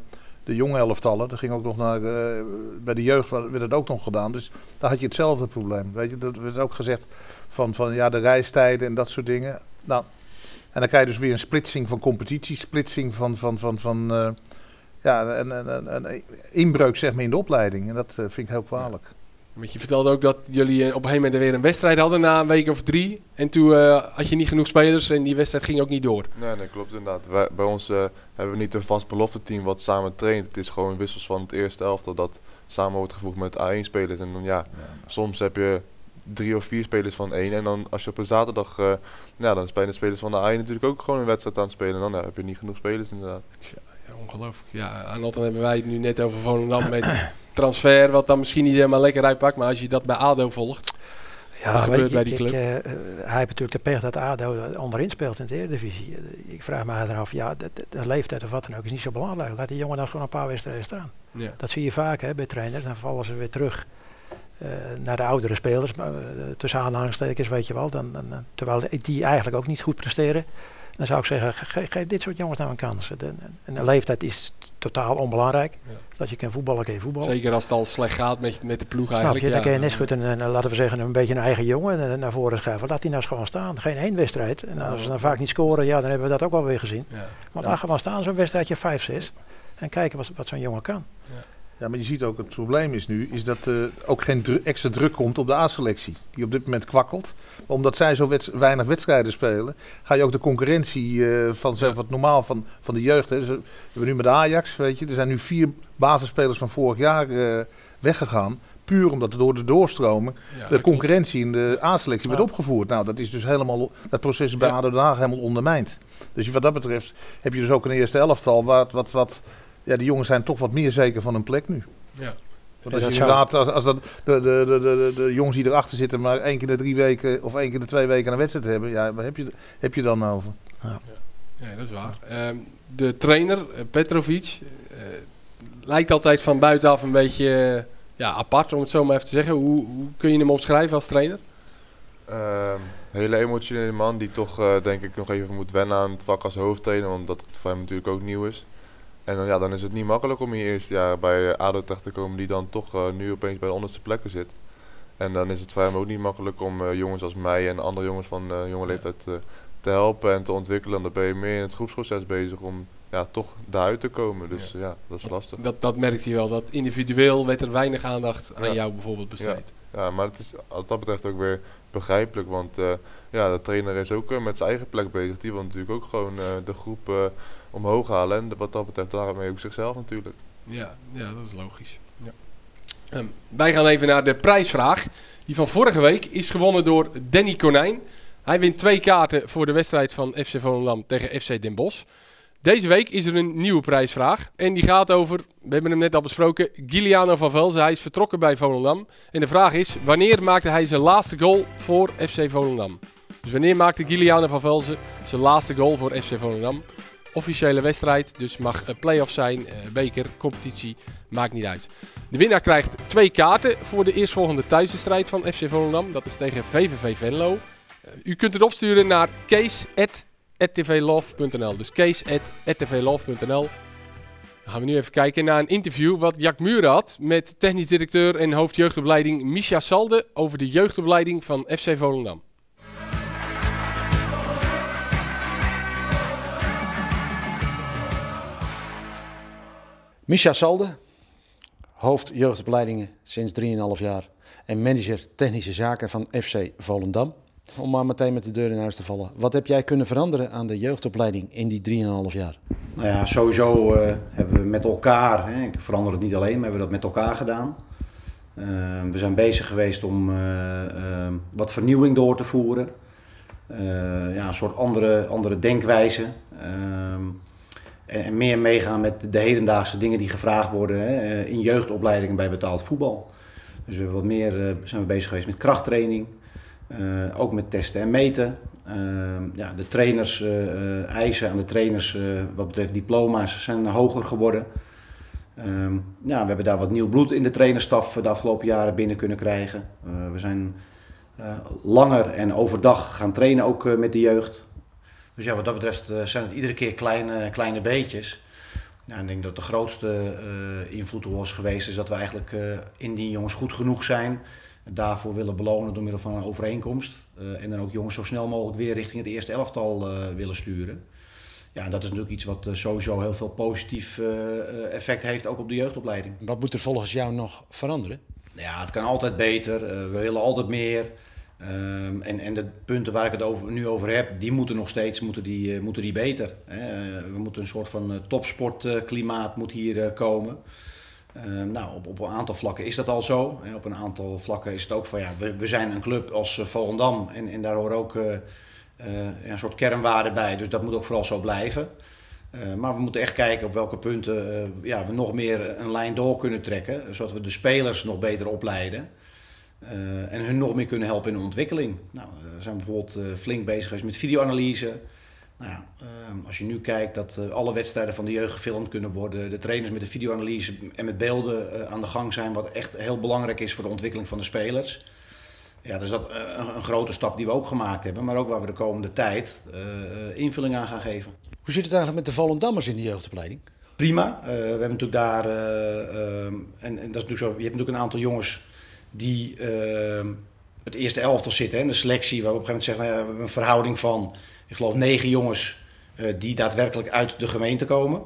de jonge elftallen. Dat ging ook nog naar, uh, bij de jeugd werd het ook nog gedaan. Dus daar had je hetzelfde probleem. Weet je, dat werd ook gezegd van, van ja, de reistijden en dat soort dingen. Nou, en dan krijg je dus weer een splitsing van competitie, splitsing van, van, van, van uh, ja, een, een, een inbreuk zeg maar in de opleiding. En dat uh, vind ik heel kwalijk. Want je vertelde ook dat jullie op een gegeven moment weer een wedstrijd hadden na een week of drie. En toen uh, had je niet genoeg spelers en die wedstrijd ging ook niet door. Nee, nee klopt inderdaad. Wij, bij ons uh, hebben we niet een vast belofte team wat samen traint. Het is gewoon wissels van het eerste elftal dat samen wordt gevoegd met A één spelers. En dan ja, ja, soms heb je drie of vier spelers van één. En dan als je op een zaterdag, uh, ja, dan spelen de spelers van de A één natuurlijk ook gewoon een wedstrijd aan het spelen. En dan ja, heb je niet genoeg spelers inderdaad. Ja, ja, ongelooflijk. Ja, aan Otton hebben wij het nu net over Volendam met transfer, wat dan misschien niet helemaal lekker uitpakt. Maar als je dat bij A D O volgt, ja, wat gebeurt je, bij die ik, club? Uh, hij heeft natuurlijk de pech dat A D O onderin speelt in de Eredivisie. Ik vraag me eraf, ja, de, de, de leeftijd of wat dan ook is niet zo belangrijk. Laat die jongen dan gewoon een paar wedstrijden staan. Ja. Dat zie je vaak hè, bij trainers. Dan vallen ze weer terug uh, naar de oudere spelers. Maar, uh, tussen aanhalingstekens, weet je wel. Dan, dan, uh, terwijl die eigenlijk ook niet goed presteren. Dan zou ik zeggen, ge geef dit soort jongens nou een kans. De, en de leeftijd is totaal onbelangrijk. Ja. Dat je kan voetballen, kan je voetballen. Zeker als het al slecht gaat met, met de ploeg Snap eigenlijk. je, dan ja, kun je net goed een, een, laten we zeggen, een beetje een eigen jongen naar voren schuiven. Laat die nou eens gewoon staan. Geen één wedstrijd. En als ze dan vaak niet scoren, ja, dan hebben we dat ook wel weer gezien. Ja. Maar laat gewoon staan, zo'n wedstrijdje vijf zes. En kijken wat, wat zo'n jongen kan. Ja. Ja, maar je ziet ook, het probleem is nu, is dat er uh, ook geen dru extra druk komt op de A-selectie. Die op dit moment kwakkelt. Maar omdat zij zo wets weinig wedstrijden spelen, ga je ook de concurrentie uh, van zeg, wat normaal van, van de jeugd. Hè. Dus, we hebben nu met de Ajax, weet je, er zijn nu vier basisspelers van vorig jaar uh, weggegaan. Puur omdat er door de doorstromen ja, de concurrentie klopt. in de A-selectie ja. werd opgevoerd. Nou, dat is dus helemaal, dat proces is bij ja. A D O Den Haag helemaal ondermijnd. Dus wat dat betreft heb je dus ook een eerste elftal wat... wat, wat ja, die jongens zijn toch wat meer zeker van hun plek nu. Ja. Want als je inderdaad, als, als dat de, de, de, de, de jongens die erachter zitten maar één keer de drie weken of één keer de twee weken een wedstrijd hebben, ja, waar heb je, heb je dan over? Ja, ja dat is waar. Um, de trainer, uh, Petrovic, uh, lijkt altijd van buitenaf een beetje uh, ja, apart, om het zo maar even te zeggen. Hoe, hoe kun je hem omschrijven als trainer? Uh, hele emotionele man die toch, uh, denk ik, nog even moet wennen aan het vak als hoofdtrainer, omdat het voor hem natuurlijk ook nieuw is. En dan, ja, dan is het niet makkelijk om in je eerste jaar bij A D O terecht te komen die dan toch uh, nu opeens bij de onderste plekken zit. En dan is het voor hem ook niet makkelijk om uh, jongens als mij en andere jongens van uh, jonge leeftijd uh, te helpen en te ontwikkelen. Dan ben je meer in het groepsproces bezig om ja, toch daaruit te komen. Dus ja, ja dat is lastig. Dat, dat merkt hij wel, dat individueel werd er weinig aandacht aan ja. jou bijvoorbeeld besteed. Ja. ja, maar het is wat dat betreft ook weer begrijpelijk, want uh, ja, de trainer is ook uh, met zijn eigen plek bezig. Die wil natuurlijk ook gewoon uh, de groep... Uh, omhoog halen en wat dat betreft daarmee ook zichzelf natuurlijk. Ja, ja dat is logisch. Ja. Um, wij gaan even naar de prijsvraag. Die van vorige week is gewonnen door Danny Konijn. Hij wint twee kaarten voor de wedstrijd van F C Volendam tegen F C Den Bosch. Deze week is er een nieuwe prijsvraag. En die gaat over, we hebben hem net al besproken, Giuliano van Velzen. Hij is vertrokken bij Volendam. En de vraag is, wanneer maakte hij zijn laatste goal voor F C Volendam? Dus wanneer maakte Giuliano van Velzen zijn laatste goal voor F C Volendam? Officiële wedstrijd, dus mag een play-off zijn, uh, beker, competitie, maakt niet uit. De winnaar krijgt twee kaarten voor de eerstvolgende thuiswedstrijd van F C Volendam. Dat is tegen V V V Venlo. Uh, u kunt het opsturen naar kees at r t v love punt n l. Dus kees at r t v love punt n l. Dan gaan we nu even kijken naar een interview wat Jack Muren had met technisch directeur en hoofd jeugdopleiding Misha Salde over de jeugdopleiding van F C Volendam. Misha Salde, hoofd jeugdopleidingen sinds drieënhalf jaar en manager technische zaken van F C Volendam. Om maar meteen met de deur in huis te vallen. Wat heb jij kunnen veranderen aan de jeugdopleiding in die drieënhalf jaar? Nou ja, sowieso uh, hebben we met elkaar, hè, ik verander het niet alleen, maar hebben we dat met elkaar gedaan. Uh, we zijn bezig geweest om uh, uh, wat vernieuwing door te voeren. Uh, ja, een soort andere, andere denkwijze. Uh, En meer meegaan met de hedendaagse dingen die gevraagd worden hè, in jeugdopleidingen bij betaald voetbal. Dus we hebben wat meer, uh, zijn we bezig geweest met krachttraining, uh, ook met testen en meten. Uh, ja, de trainers, uh, eisen aan de trainers uh, wat betreft diploma's zijn hoger geworden. Uh, ja, we hebben daar wat nieuw bloed in de trainerstaf de afgelopen jaren binnen kunnen krijgen. Uh, we zijn uh, langer en overdag gaan trainen ook uh, met de jeugd. Dus ja, wat dat betreft uh, zijn het iedere keer kleine, kleine beetjes. Ja, ik denk dat de grootste uh, invloed was geweest is dat we eigenlijk uh, indien jongens goed genoeg zijn, daarvoor willen belonen door middel van een overeenkomst. Uh, en dan ook jongens zo snel mogelijk weer richting het eerste elftal uh, willen sturen. Ja, en dat is natuurlijk iets wat uh, sowieso heel veel positief uh, effect heeft, ook op de jeugdopleiding. Wat moet er volgens jou nog veranderen? Ja, het kan altijd beter. Uh, we willen altijd meer. Um, en, en de punten waar ik het over, nu over heb, die moeten nog steeds moeten die, uh, moeten die beter. Hè. Uh, we moeten een soort van uh, topsportklimaat moet hier uh, komen. Uh, nou, op, op een aantal vlakken is dat al zo. Hè. Op een aantal vlakken is het ook van ja, we, we zijn een club als uh, Volendam en, en daar horen ook uh, uh, een soort kernwaarden bij. Dus dat moet ook vooral zo blijven. Uh, maar we moeten echt kijken op welke punten uh, ja, we nog meer een lijn door kunnen trekken, zodat we de spelers nog beter opleiden. Uh, en hun nog meer kunnen helpen in de ontwikkeling. Nou, we zijn bijvoorbeeld uh, flink bezig geweest met videoanalyse. Nou ja, uh, als je nu kijkt dat uh, alle wedstrijden van de jeugd gefilmd kunnen worden, de trainers met de videoanalyse en met beelden uh, aan de gang zijn, wat echt heel belangrijk is voor de ontwikkeling van de spelers. Ja, dus dat uh, een, een grote stap die we ook gemaakt hebben, maar ook waar we de komende tijd uh, invulling aan gaan geven. Hoe zit het eigenlijk met de Volendammers in de jeugdopleiding? Prima. Uh, we hebben natuurlijk daar, uh, uh, en, en dat is natuurlijk zo, je hebt natuurlijk een aantal jongens die uh, het eerste elftal zitten, hè, de selectie, waar we op een gegeven moment zeggen, we hebben een verhouding van, ik geloof, negen jongens uh, die daadwerkelijk uit de gemeente komen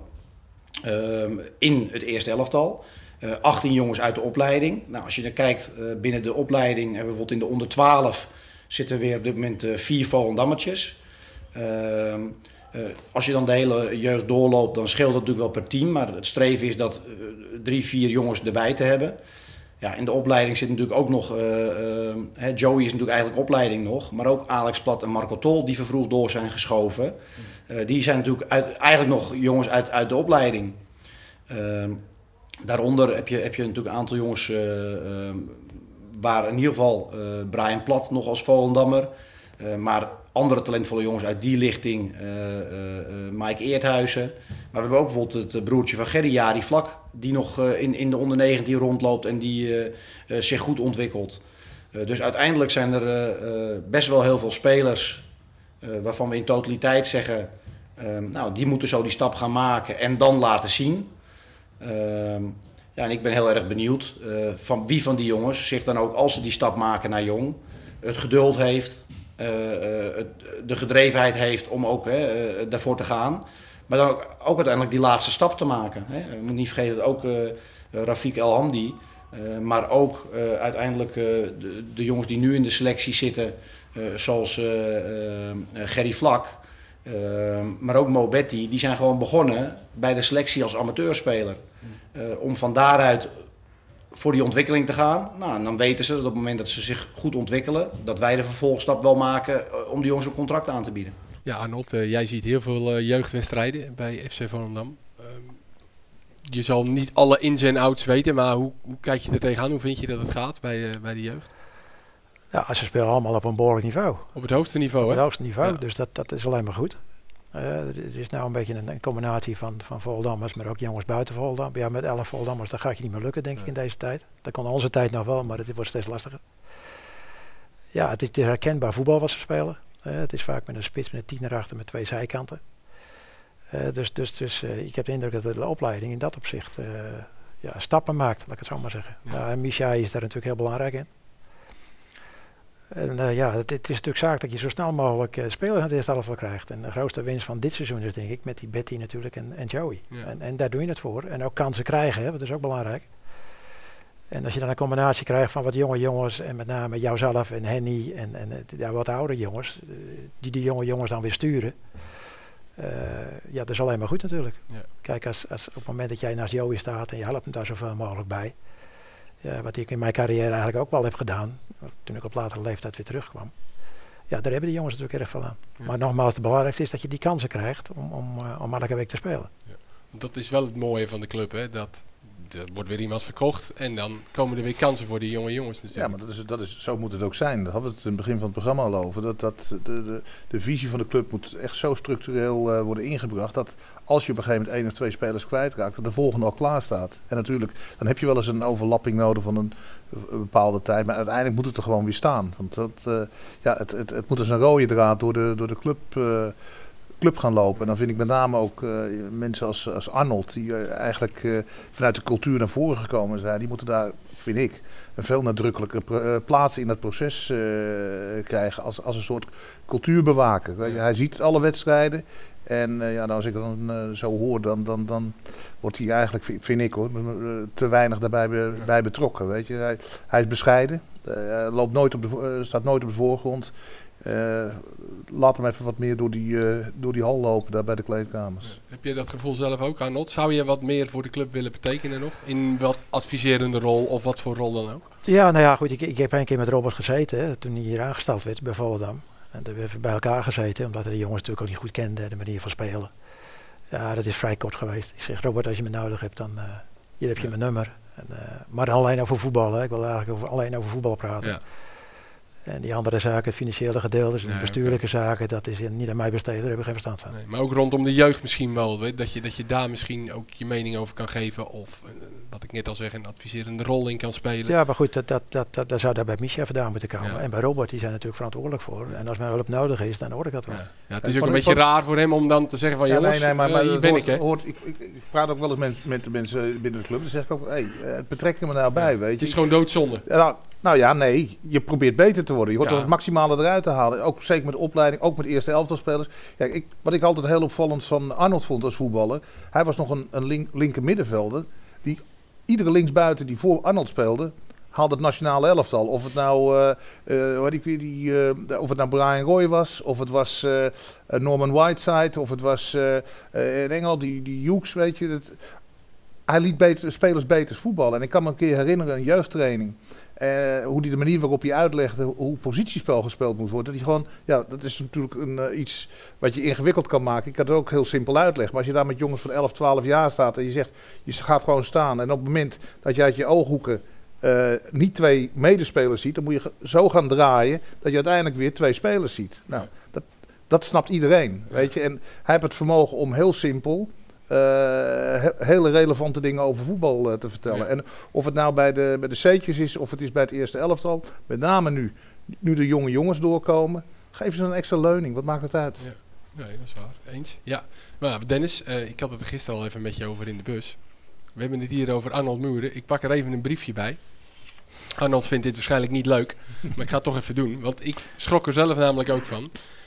uh, in het eerste elftal. Uh, achttien jongens uit de opleiding. Nou, als je dan kijkt uh, binnen de opleiding, hebben we bijvoorbeeld in de onder twaalf zitten weer op dit moment uh, vier Volendammertjes. Uh, uh, als je dan de hele jeugd doorloopt, dan scheelt dat natuurlijk wel per team, maar het streven is dat uh, drie, vier jongens erbij te hebben. Ja, in de opleiding zit natuurlijk ook nog, uh, uh, hè, Joey is natuurlijk eigenlijk opleiding nog, maar ook Alex Plat en Marco Tol die vervroegd door zijn geschoven. Uh, die zijn natuurlijk uit, eigenlijk nog jongens uit, uit de opleiding. Uh, daaronder heb je, heb je natuurlijk een aantal jongens uh, uh, waar in ieder geval uh, Brian Plat nog als Volendammer, uh, maar andere talentvolle jongens uit die lichting, uh, uh, uh, Mike Eerthuizen. Maar we hebben ook bijvoorbeeld het broertje van Gerry, Jari Vlak, die nog uh, in, in de onder negentien rondloopt en die uh, uh, zich goed ontwikkelt. Uh, dus uiteindelijk zijn er uh, uh, best wel heel veel spelers uh, waarvan we in totaliteit zeggen, uh, nou die moeten zo die stap gaan maken en dan laten zien. Uh, ja, en ik ben heel erg benieuwd uh, van wie van die jongens zich dan ook, als ze die stap maken naar jong, het geduld heeft, uh, uh, de gedrevenheid heeft om ook uh, daarvoor te gaan. Maar dan ook, ook uiteindelijk die laatste stap te maken. Hè. We moeten niet vergeten dat ook uh, Rafik El Hamdi, uh, maar ook uh, uiteindelijk uh, de, de jongens die nu in de selectie zitten, uh, zoals uh, uh, Gerry Vlak, uh, maar ook Mo Betty, die zijn gewoon begonnen bij de selectie als amateurspeler. Uh, om van daaruit voor die ontwikkeling te gaan. Nou, en dan weten ze dat op het moment dat ze zich goed ontwikkelen, dat wij de vervolgstap wel maken uh, om die jongens een contract aan te bieden. Ja, Arnold, uh, jij ziet heel veel uh, jeugdwedstrijden bij F C Volendam. Uh, je zal niet alle ins en outs weten, maar hoe, hoe kijk je er tegenaan? Hoe vind je dat het gaat bij, uh, bij de jeugd? Ja, ze spelen allemaal op een behoorlijk niveau. Op het hoogste niveau, hè? Op het hoogste niveau, ja. Dus dat, dat is alleen maar goed. Uh, er is nou een beetje een, een combinatie van, van Voldammers, maar ook jongens buiten Volendam. Ja, met elf Voldammers, dat gaat je niet meer lukken, denk ja. ik, in deze tijd. Dat kon onze tijd nog wel, maar het wordt steeds lastiger. Ja, het is, het is herkenbaar voetbal wat ze spelen. Uh, het is vaak met een spits, met een tien erachter, met twee zijkanten. Uh, dus dus, dus uh, ik heb de indruk dat de opleiding in dat opzicht uh, ja, stappen maakt, laat ik het zo maar zeggen. Ja. Uh, en Micha is daar natuurlijk heel belangrijk in. En uh, ja, het, het is natuurlijk zaak dat je zo snel mogelijk uh, spelers aan het eerste elftal krijgt. En de grootste winst van dit seizoen is denk ik met die Betty natuurlijk en, en Joey. Ja. En, en daar doe je het voor. En ook kansen krijgen, hè, dat is ook belangrijk. En als je dan een combinatie krijgt van wat jonge jongens en met name jouzelf en Henny en, en ja, wat oudere jongens, uh, die die jonge jongens dan weer sturen. Uh, ja, dat is alleen maar goed natuurlijk. Ja. Kijk, als, als op het moment dat jij naast Joey staat en je helpt hem daar zoveel mogelijk bij. Ja, wat ik in mijn carrière eigenlijk ook wel heb gedaan, toen ik op latere leeftijd weer terugkwam. Ja, daar hebben die jongens natuurlijk erg veel aan. Ja. Maar nogmaals, het belangrijkste is dat je die kansen krijgt om, om, uh, om elke week te spelen. Ja. Dat is wel het mooie van de club, hè? Dat er wordt weer iemand verkocht en dan komen er weer kansen voor die jonge jongens. Dus ja, maar dat is, dat is, zo moet het ook zijn. Daar hadden we het in het begin van het programma al over. Dat, dat de, de, de visie van de club moet echt zo structureel uh, worden ingebracht dat als je op een gegeven moment één of twee spelers kwijtraakt, dat de volgende al klaar staat. En natuurlijk, dan heb je wel eens een overlapping nodig van een, een bepaalde tijd, maar uiteindelijk moet het er gewoon weer staan. Want dat, uh, ja, het, het, het moet als een rode draad door de, door de club uh, club gaan lopen. En dan vind ik met name ook uh, mensen als, als Arnold, die uh, eigenlijk uh, vanuit de cultuur naar voren gekomen zijn, die moeten daar, vind ik, een veel nadrukkelijke uh, plaats in dat proces uh, krijgen als, als een soort cultuurbewaker. Weet je, hij ziet alle wedstrijden. En uh, ja, nou, als ik dan uh, zo hoor, dan, dan, dan wordt hij eigenlijk, vind ik hoor, te weinig daarbij be, bij betrokken. Weet je. Hij, hij is bescheiden, uh, hij loopt nooit op de, uh, staat nooit op de voorgrond. Uh, laat hem even wat meer door die, uh, door die hal lopen daar bij de kleedkamers. Ja. Heb je dat gevoel zelf ook, Arnold? Zou je wat meer voor de club willen betekenen nog? In wat adviserende rol of wat voor rol dan ook? Ja, nou ja, goed. Ik, ik heb een keer met Robert gezeten hè, toen hij hier aangesteld werd bij Volendam. En daar hebben we bij elkaar gezeten, omdat hij de jongens natuurlijk ook niet goed kende, de manier van spelen. Ja, dat is vrij kort geweest. Ik zeg, Robert, als je me nodig hebt, dan uh, hier heb je ja. mijn nummer. En, uh, maar dan alleen over voetbal. Hè. Ik wil eigenlijk over, alleen over voetbal praten. Ja. En die andere zaken, financiële gedeeltes, ja, bestuurlijke okay. zaken, dat is niet aan mij besteed, daar heb ik geen verstand van. Nee, maar ook rondom de jeugd misschien wel, weet, dat, je, dat je daar misschien ook je mening over kan geven of, uh, wat ik net al zeg, een adviserende rol in kan spelen. Ja, maar goed, dat, dat, dat, dat, dat zou daar bij Micha vandaan moeten komen. Ja. En bij Robert, die zijn natuurlijk verantwoordelijk voor. Ja. En als mijn hulp nodig is, dan hoor ik dat wel. Ja, ja het is ook een beetje raar voor hem om dan te zeggen van, ja, jongens, nee, nee, maar, uh, maar hier ben hoort, ik, hè. Hoort, ik, ik. Ik praat ook wel eens met, met de mensen binnen de club, dan zeg ik ook, hé, hey, betrek je me nou bij, ja. weet je. Het is gewoon doodzonde. Ja, nou, nou ja, nee, je probeert beter te worden. Je hoort ja. er het maximale eruit te halen. Ook zeker met de opleiding, ook met de eerste elftalspelers. Kijk, ik, wat ik altijd heel opvallend van Arnold vond als voetballer, hij was nog een, een link, linker middenvelder die iedere linksbuiten die voor Arnold speelde, haalde het nationale elftal. Of het nou, uh, uh, die, die, uh, of het nou Brian Roy was, of het was uh, Norman Whiteside, of het was uh, uh, in Engeland die, die Hughes, weet je. Dat, hij liet beter, spelers beter voetballen. En ik kan me een keer herinneren, een jeugdtraining. Uh, hoe die de manier waarop je uitlegde hoe positiespel gespeeld moet worden. Dat, die gewoon, ja, dat is natuurlijk een, uh, iets wat je ingewikkeld kan maken. Ik kan het ook heel simpel uitleggen. Maar als je daar met jongens van elf, twaalf jaar staat en je zegt, je gaat gewoon staan. En op het moment dat je uit je ooghoeken uh, niet twee medespelers ziet, dan moet je zo gaan draaien dat je uiteindelijk weer twee spelers ziet. Nou, dat, dat snapt iedereen. Weet je? En hij heeft het vermogen om heel simpel Uh, he hele relevante dingen over voetbal uh, te vertellen. Ja. En of het nou bij de, bij de C'tjes is, of het is bij het eerste elftal. Met name nu, nu de jonge jongens doorkomen. Geef ze een extra leuning, wat maakt het uit? Ja. Nee, dat is waar. Eens. Ja. Maar Dennis, uh, ik had het er gisteren al even met je over in de bus. We hebben het hier over Arnold Muren. Ik pak er even een briefje bij. Arnold vindt dit waarschijnlijk niet leuk. Maar ik ga het toch even doen. Want ik schrok er zelf namelijk ook van.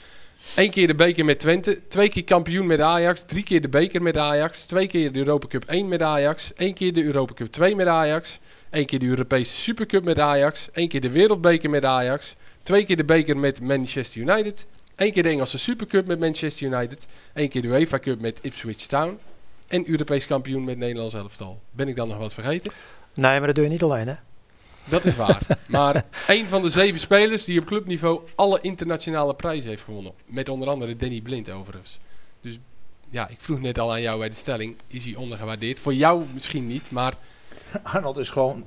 Eén keer de beker met Twente, twee keer kampioen met Ajax, drie keer de beker met Ajax, twee keer de Europa Cup één met Ajax, één keer de Europa Cup twee met Ajax, één keer de Europese Supercup met Ajax, één keer de Wereldbeker met Ajax, twee keer de beker met Manchester United, één keer de Engelse Supercup met Manchester United, één keer de UEFA Cup met Ipswich Town en Europees kampioen met Nederlands elftal. Ben ik dan nog wat vergeten? Nee, maar dat doe je niet alleen, hè? Dat is waar. Maar een van de zeven spelers die op clubniveau alle internationale prijzen heeft gewonnen. Met onder andere Danny Blind overigens. Dus ja, ik vroeg net al aan jou bij de stelling. Is hij ondergewaardeerd? Voor jou misschien niet, maar... Arnold is gewoon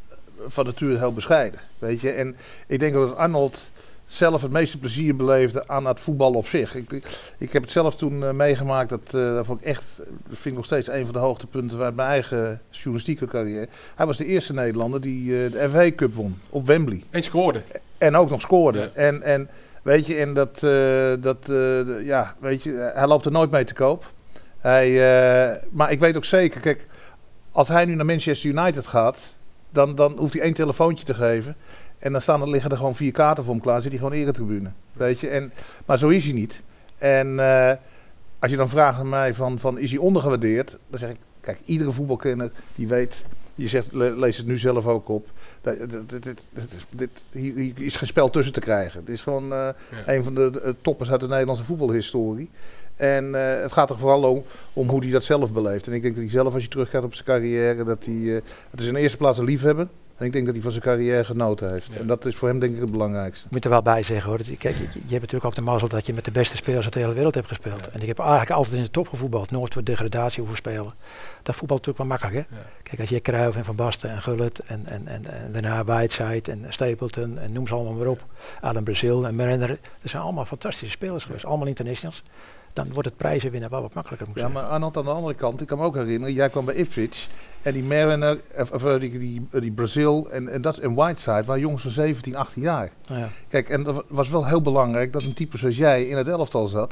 van nature heel bescheiden. Weet je? En ik denk dat Arnold zelf het meeste plezier beleefde aan het voetbal op zich. Ik, ik, ik heb het zelf toen uh, meegemaakt. Dat, uh, dat vond ik echt, dat vind ik nog steeds een van de hoogtepunten uit mijn eigen journalistieke carrière. Hij was de eerste Nederlander die uh, de F A Cup won op Wembley. En scoorde. En ook nog scoorde. Ja. En, en weet je, en dat, uh, dat uh, de, ja, weet je, hij loopt er nooit mee te koop. Hij, uh, maar ik weet ook zeker, kijk, als hij nu naar Manchester United gaat, dan, dan hoeft hij één telefoontje te geven. En dan staan er, liggen er gewoon vier kaarten voor hem klaar. Zit hij gewoon eretribune. Weet je? En, maar zo is hij niet. En uh, als je dan vraagt aan mij van, van is hij ondergewaardeerd? Dan zeg ik, kijk, iedere voetbalkenner die weet, je zegt, le, lees het nu zelf ook op. Dat, dit, dit, dit, dit, hier, hier is geen spel tussen te krijgen. Het is gewoon uh, ja. een van de, de toppers uit de Nederlandse voetbalhistorie. En uh, het gaat er vooral om, om hoe hij dat zelf beleeft. En ik denk dat hij zelf, als je teruggaat op zijn carrière, dat hij, uh, het is in de eerste plaats een liefhebber. En ik denk dat hij van zijn carrière genoten heeft. Ja. En dat is voor hem denk ik het belangrijkste. Je moet er wel bij zeggen hoor. Dat, kijk, je, je hebt natuurlijk ook de mazzel dat je met de beste spelers uit de hele wereld hebt gespeeld. Ja. En ik heb eigenlijk altijd in de top gevoetbald. Nooit voor degradatie hoeven spelen. Dat voetbal natuurlijk wel makkelijk hè. Ja. Kijk, als je Cruijff en Van Basten en Gullit en, en, en, en daarna Whiteside en Stapleton en noem ze allemaal maar op. Alan Brazil en Mariner. Dat zijn allemaal fantastische spelers geweest. Ja. Allemaal internationals. Dan wordt het prijzen winnen wel wat makkelijker. Ja, maar Arnold aan de andere kant, ik kan me ook herinneren, jij kwam bij Ipswich en die Mariner, of, of die, die, die Brazil en, en, dat, en Whiteside waren jongens van zeventien, achttien jaar. Ja. Kijk, en dat was wel heel belangrijk dat een type zoals jij in het elftal zat.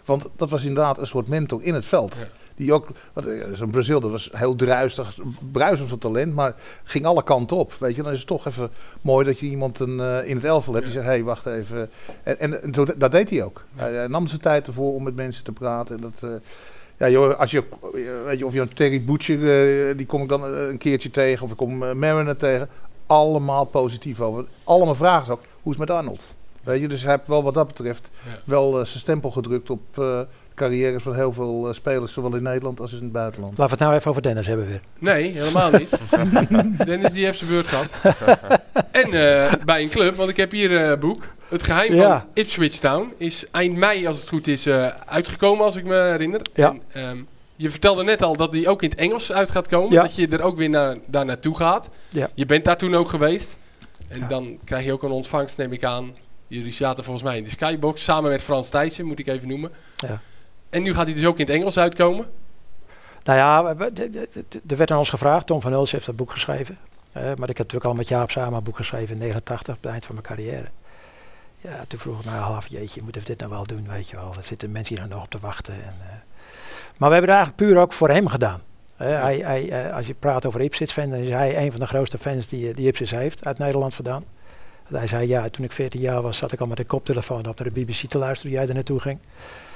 Want dat was inderdaad een soort mentor in het veld. Ja. Die ook, zo'n Brazil, dat was heel druistig, bruisend van talent, maar ging alle kanten op. Weet je, dan is het toch even mooi dat je iemand een, uh, in het elftal hebt die zegt, hé, hey, wacht even. En, en, en zo, dat deed hij ook. Ja. Hij nam zijn tijd ervoor om met mensen te praten. En dat, uh, ja, joh, als je, weet je, of je een Terry Butcher, uh, die kom ik dan een keertje tegen, of ik kom uh, Mariner tegen. Allemaal positief over. Allemaal vragen ze ook, hoe is het met Arnold? Weet je, dus hij heeft wel wat dat betreft ja. wel uh, zijn stempel gedrukt op uh, carrières van heel veel uh, spelers, zowel in Nederland als in het buitenland. Laten we het nou even over Dennis hebben weer. Nee, helemaal niet. Dennis die heeft zijn beurt gehad. En uh, bij een club, want ik heb hier een uh, boek. Het geheim ja. van Ipswich Town is eind mei, als het goed is, uh, uitgekomen, als ik me herinner. Ja. En, um, je vertelde net al dat die ook in het Engels uit gaat komen. Ja. Dat je er ook weer naar, daar naartoe gaat. Ja. Je bent daar toen ook geweest. En ja. dan krijg je ook een ontvangst, neem ik aan. Jullie zaten volgens mij in de Skybox samen met Frans Thijssen, moet ik even noemen. Ja. En nu gaat hij dus ook in het Engels uitkomen? Nou ja, er werd aan ons gevraagd. Tom van Hulst heeft dat boek geschreven. Uh, maar ik heb natuurlijk al met Jaap samen een boek geschreven in negenentachtig, op het eind van mijn carrière. Ja, toen vroeg ik mij al af, jeetje, moeten we dit nou wel doen, weet je wel. Er zitten mensen hier nog op te wachten. En, uh, maar we hebben het eigenlijk puur ook voor hem gedaan. Uh, ja. hij, hij, uh, als je praat over Ipswich-fans, dan is hij een van de grootste fans die, die Ipswich heeft uit Nederland vandaan. Hij zei, ja, toen ik veertien jaar was, zat ik al met een koptelefoon op naar de B B C te luisteren, toen jij er naartoe ging.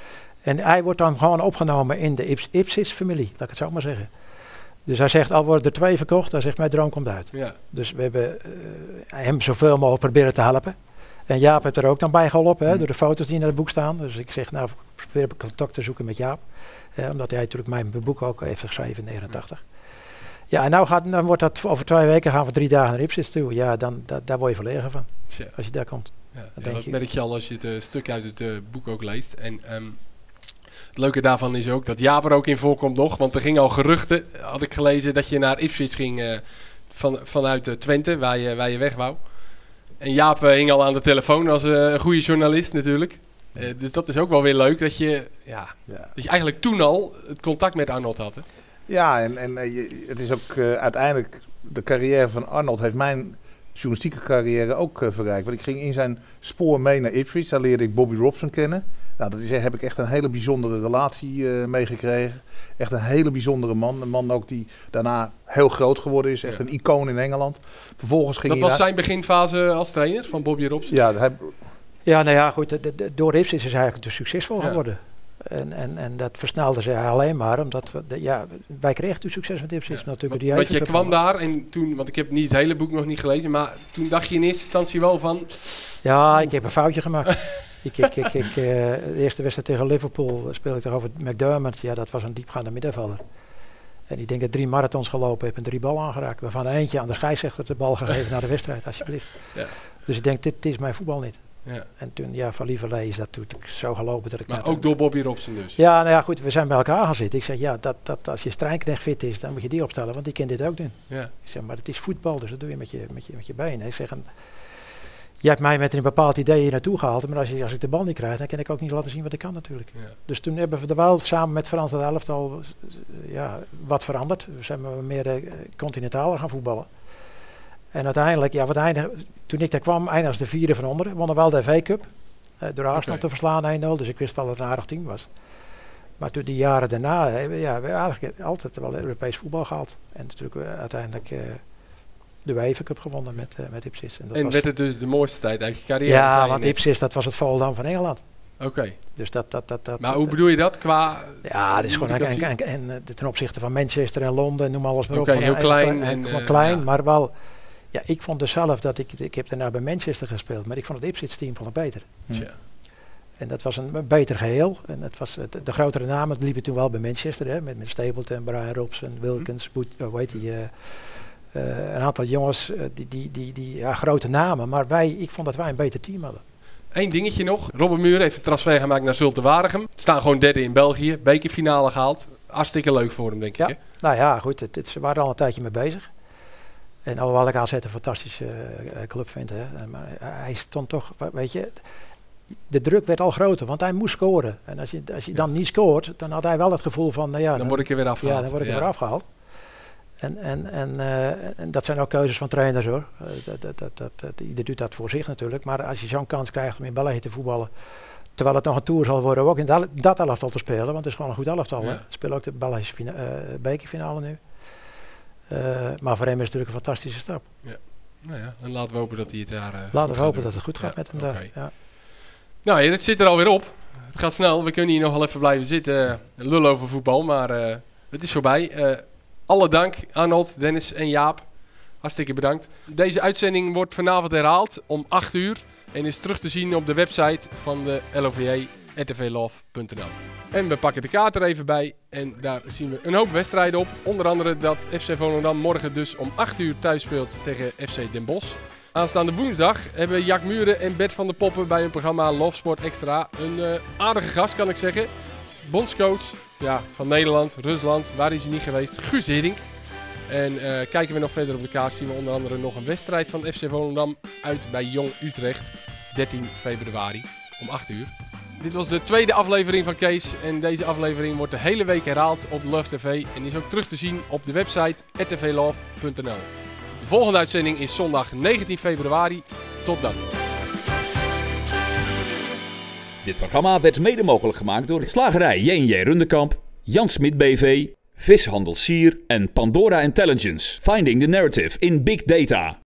En hij wordt dan gewoon opgenomen in de Ips Ipswich-familie, laat ik het zo maar zeggen. Dus hij zegt, al worden er twee verkocht, hij zegt, mijn droom komt uit. Ja. Dus we hebben uh, hem zoveel mogelijk proberen te helpen. En Jaap heeft er ook dan bij geholpen, hè, mm. door de foto's die in het boek staan. Dus ik zeg, nou, probeer contact te zoeken met Jaap. Eh, omdat hij natuurlijk mijn boek ook heeft geschreven in negenentachtig. Ja, en nou gaat, dan wordt dat over twee weken gaan we drie dagen naar Ipswich toe. Ja, dan da, daar word je verlegen van, ja. als je daar komt. Ja, ja, denk dat je. merk je al als je het uh, stuk uit het uh, boek ook leest. En um, het leuke daarvan is ook dat Jaap er ook in voorkomt nog. Want er gingen al geruchten, had ik gelezen, dat je naar Ipswich ging uh, van, vanuit uh, Twente, waar je, waar je weg wou. En Jaap uh, hing al aan de telefoon als uh, een goede journalist natuurlijk. Uh, dus dat is ook wel weer leuk dat je, ja, ja. dat je eigenlijk toen al het contact met Arnold had. Hè? Ja, en, en uh, je, het is ook uh, uiteindelijk de carrière van Arnold heeft mijn journalistieke carrière ook uh, verrijkt. Want ik ging in zijn spoor mee naar Ipswich, daar leerde ik Bobby Robson kennen. Nou, dat is, heb ik echt een hele bijzondere relatie uh, meegekregen. Echt een hele bijzondere man. Een man ook die daarna heel groot geworden is. Echt ja. een icoon in Engeland. Vervolgens ging dat hij was zijn beginfase als trainer van Bobby Robson? Ja, hij... ja, nou ja, goed. De, de, door Ipswich is hij eigenlijk te succesvol ja. geworden. En, en, en dat versnelde ze alleen maar omdat we, de, ja, wij kregen toen succes met Ipswich. Ja. Natuurlijk Want, want je kwam daar en toen, want ik heb niet het hele boek nog niet gelezen, maar toen dacht je in eerste instantie wel van... Ja, ik heb een foutje gemaakt. ik, ik, ik, ik, uh, de eerste wedstrijd tegen Liverpool speelde ik tegenover McDermott. Ja, dat was een diepgaande middenvelder. En ik denk dat drie marathons gelopen heb en drie ballen aangeraakt. Waarvan eentje aan de scheidsrechter de bal gegeven naar de wedstrijd, alsjeblieft. Ja. Dus ik denk, dit, dit is mijn voetbal niet. Ja. En toen, ja, van lieverlee is dat toen zo gelopen dat ik... Maar ook door Bobby Robson dus? Ja, nou ja, goed, we zijn bij elkaar gaan zitten. Ik zeg, ja, dat, dat, als je Strijnknecht fit is, dan moet je die opstellen, want die kan dit ook doen. Ja. Ik zeg, maar het is voetbal, dus dat doe je met je, met je, met je benen. Ik zeg, en, je hebt mij met een bepaald idee hier naartoe gehaald, maar als, je, als ik de bal niet krijg, dan kan ik ook niet laten zien wat ik kan natuurlijk. Ja. Dus toen hebben we er wel samen met Frans de elftal ja, wat veranderd. We zijn meer uh, continentaler gaan voetballen. En uiteindelijk, ja, wat eindig, toen ik daar kwam, eindigde de vierde van onderen. Wonnen wel de F A Cup. Uh, door Arsenal okay. te verslaan één nul. Dus ik wist wel dat het een aardig team was. Maar toen die jaren daarna, hebben we, ja, we eigenlijk altijd wel Europees voetbal gehad. En natuurlijk uh, uiteindelijk uh, de UEFA Cup gewonnen met, uh, met Ipswich. En, dat en was werd het dus de mooiste tijd uit je carrière? Ja, want Ipswich, dat was het Volendam van Engeland. Oké. Okay. Dus dat, dat, dat, dat, maar hoe bedoel je dat qua... Ja, dat is gewoon en, en, en, en ten opzichte van Manchester en Londen, noem alles maar op. Oké, heel klein. En, en, klein, ja. maar wel... Ja, ik vond dus zelf dat ik, ik heb daarna bij Manchester gespeeld, maar ik vond het Ipswich team vond ik beter. Ja. En dat was een, een beter geheel. En het was het, de grotere namen liepen toen wel bij Manchester, hè, met, met Stapleton, Brian Robson, Wilkins, hm. Boet, uh, weet die, uh, uh, een aantal jongens, uh, die, die, die, die ja, grote namen. Maar wij, ik vond dat wij een beter team hadden. Eén dingetje nog. Robben Muur heeft een transfer gemaakt naar Zulte Waregem. Staan gewoon derde in België, bekerfinale gehaald. Hartstikke leuk voor hem, denk ja. ik. Hè? Nou ja, goed, het, het, ze waren er al een tijdje mee bezig. En alhoewel ik A Z een fantastische uh, club vind, hè, maar hij stond toch, weet je, de druk werd al groter, want hij moest scoren. En als je, als je ja. dan niet scoort, dan had hij wel het gevoel van, nou ja, dan, dan word ik er weer afgehaald. Ja, dan word ik er ja. weer afgehaald. En, en, en, uh, en dat zijn ook keuzes van trainers hoor. Uh, dat, dat, dat, dat, dat, ieder doet dat voor zich natuurlijk. Maar als je zo'n kans krijgt om in België te voetballen, Terwijl het nog een tour zal worden om ook in dat, dat elftal te spelen. Want het is gewoon een goed elftal. Ja. Hè? Spelen ook de Belgische fina- uh, bekerfinale nu. Uh, maar voor hem is het natuurlijk een fantastische stap. Ja. Nou ja, en laten we hopen dat hij het daar uh, Laten we hopen doen. dat het goed gaat ja, met hem okay. daar. Ja. Nou ja, het zit er alweer op. Het gaat snel. We kunnen hier nog wel even blijven zitten. Lullen over voetbal, maar uh, het is voorbij. Uh, alle dank, Arnold, Dennis en Jaap. Hartstikke bedankt. Deze uitzending wordt vanavond herhaald om acht uur. En is terug te zien op de website van de L O V J, r t v love punt n l. En we pakken de kaart er even bij. En daar zien we een hoop wedstrijden op. Onder andere dat F C Volendam morgen dus om acht uur thuis speelt tegen F C Den Bosch. Aanstaande woensdag hebben Jack Muren en Bert van der Poppen bij hun programma Love Sport Extra een uh, aardige gast, kan ik zeggen. Bondscoach ja, van Nederland, Rusland, waar is hij niet geweest? Guus Hiddink. En uh, kijken we nog verder op de kaart, zien we onder andere nog een wedstrijd van F C Volendam uit bij Jong Utrecht. dertien februari om acht uur. Dit was de tweede aflevering van Kees en deze aflevering wordt de hele week herhaald op Love T V en is ook terug te zien op de website r t v love punt n l. De volgende uitzending is zondag negentien februari. Tot dan. Dit programma werd mede mogelijk gemaakt door Slagerij J en J Rundekamp, Jan Smit B V, Vishandel Sier en Pandora Intelligence. Finding the narrative in big data.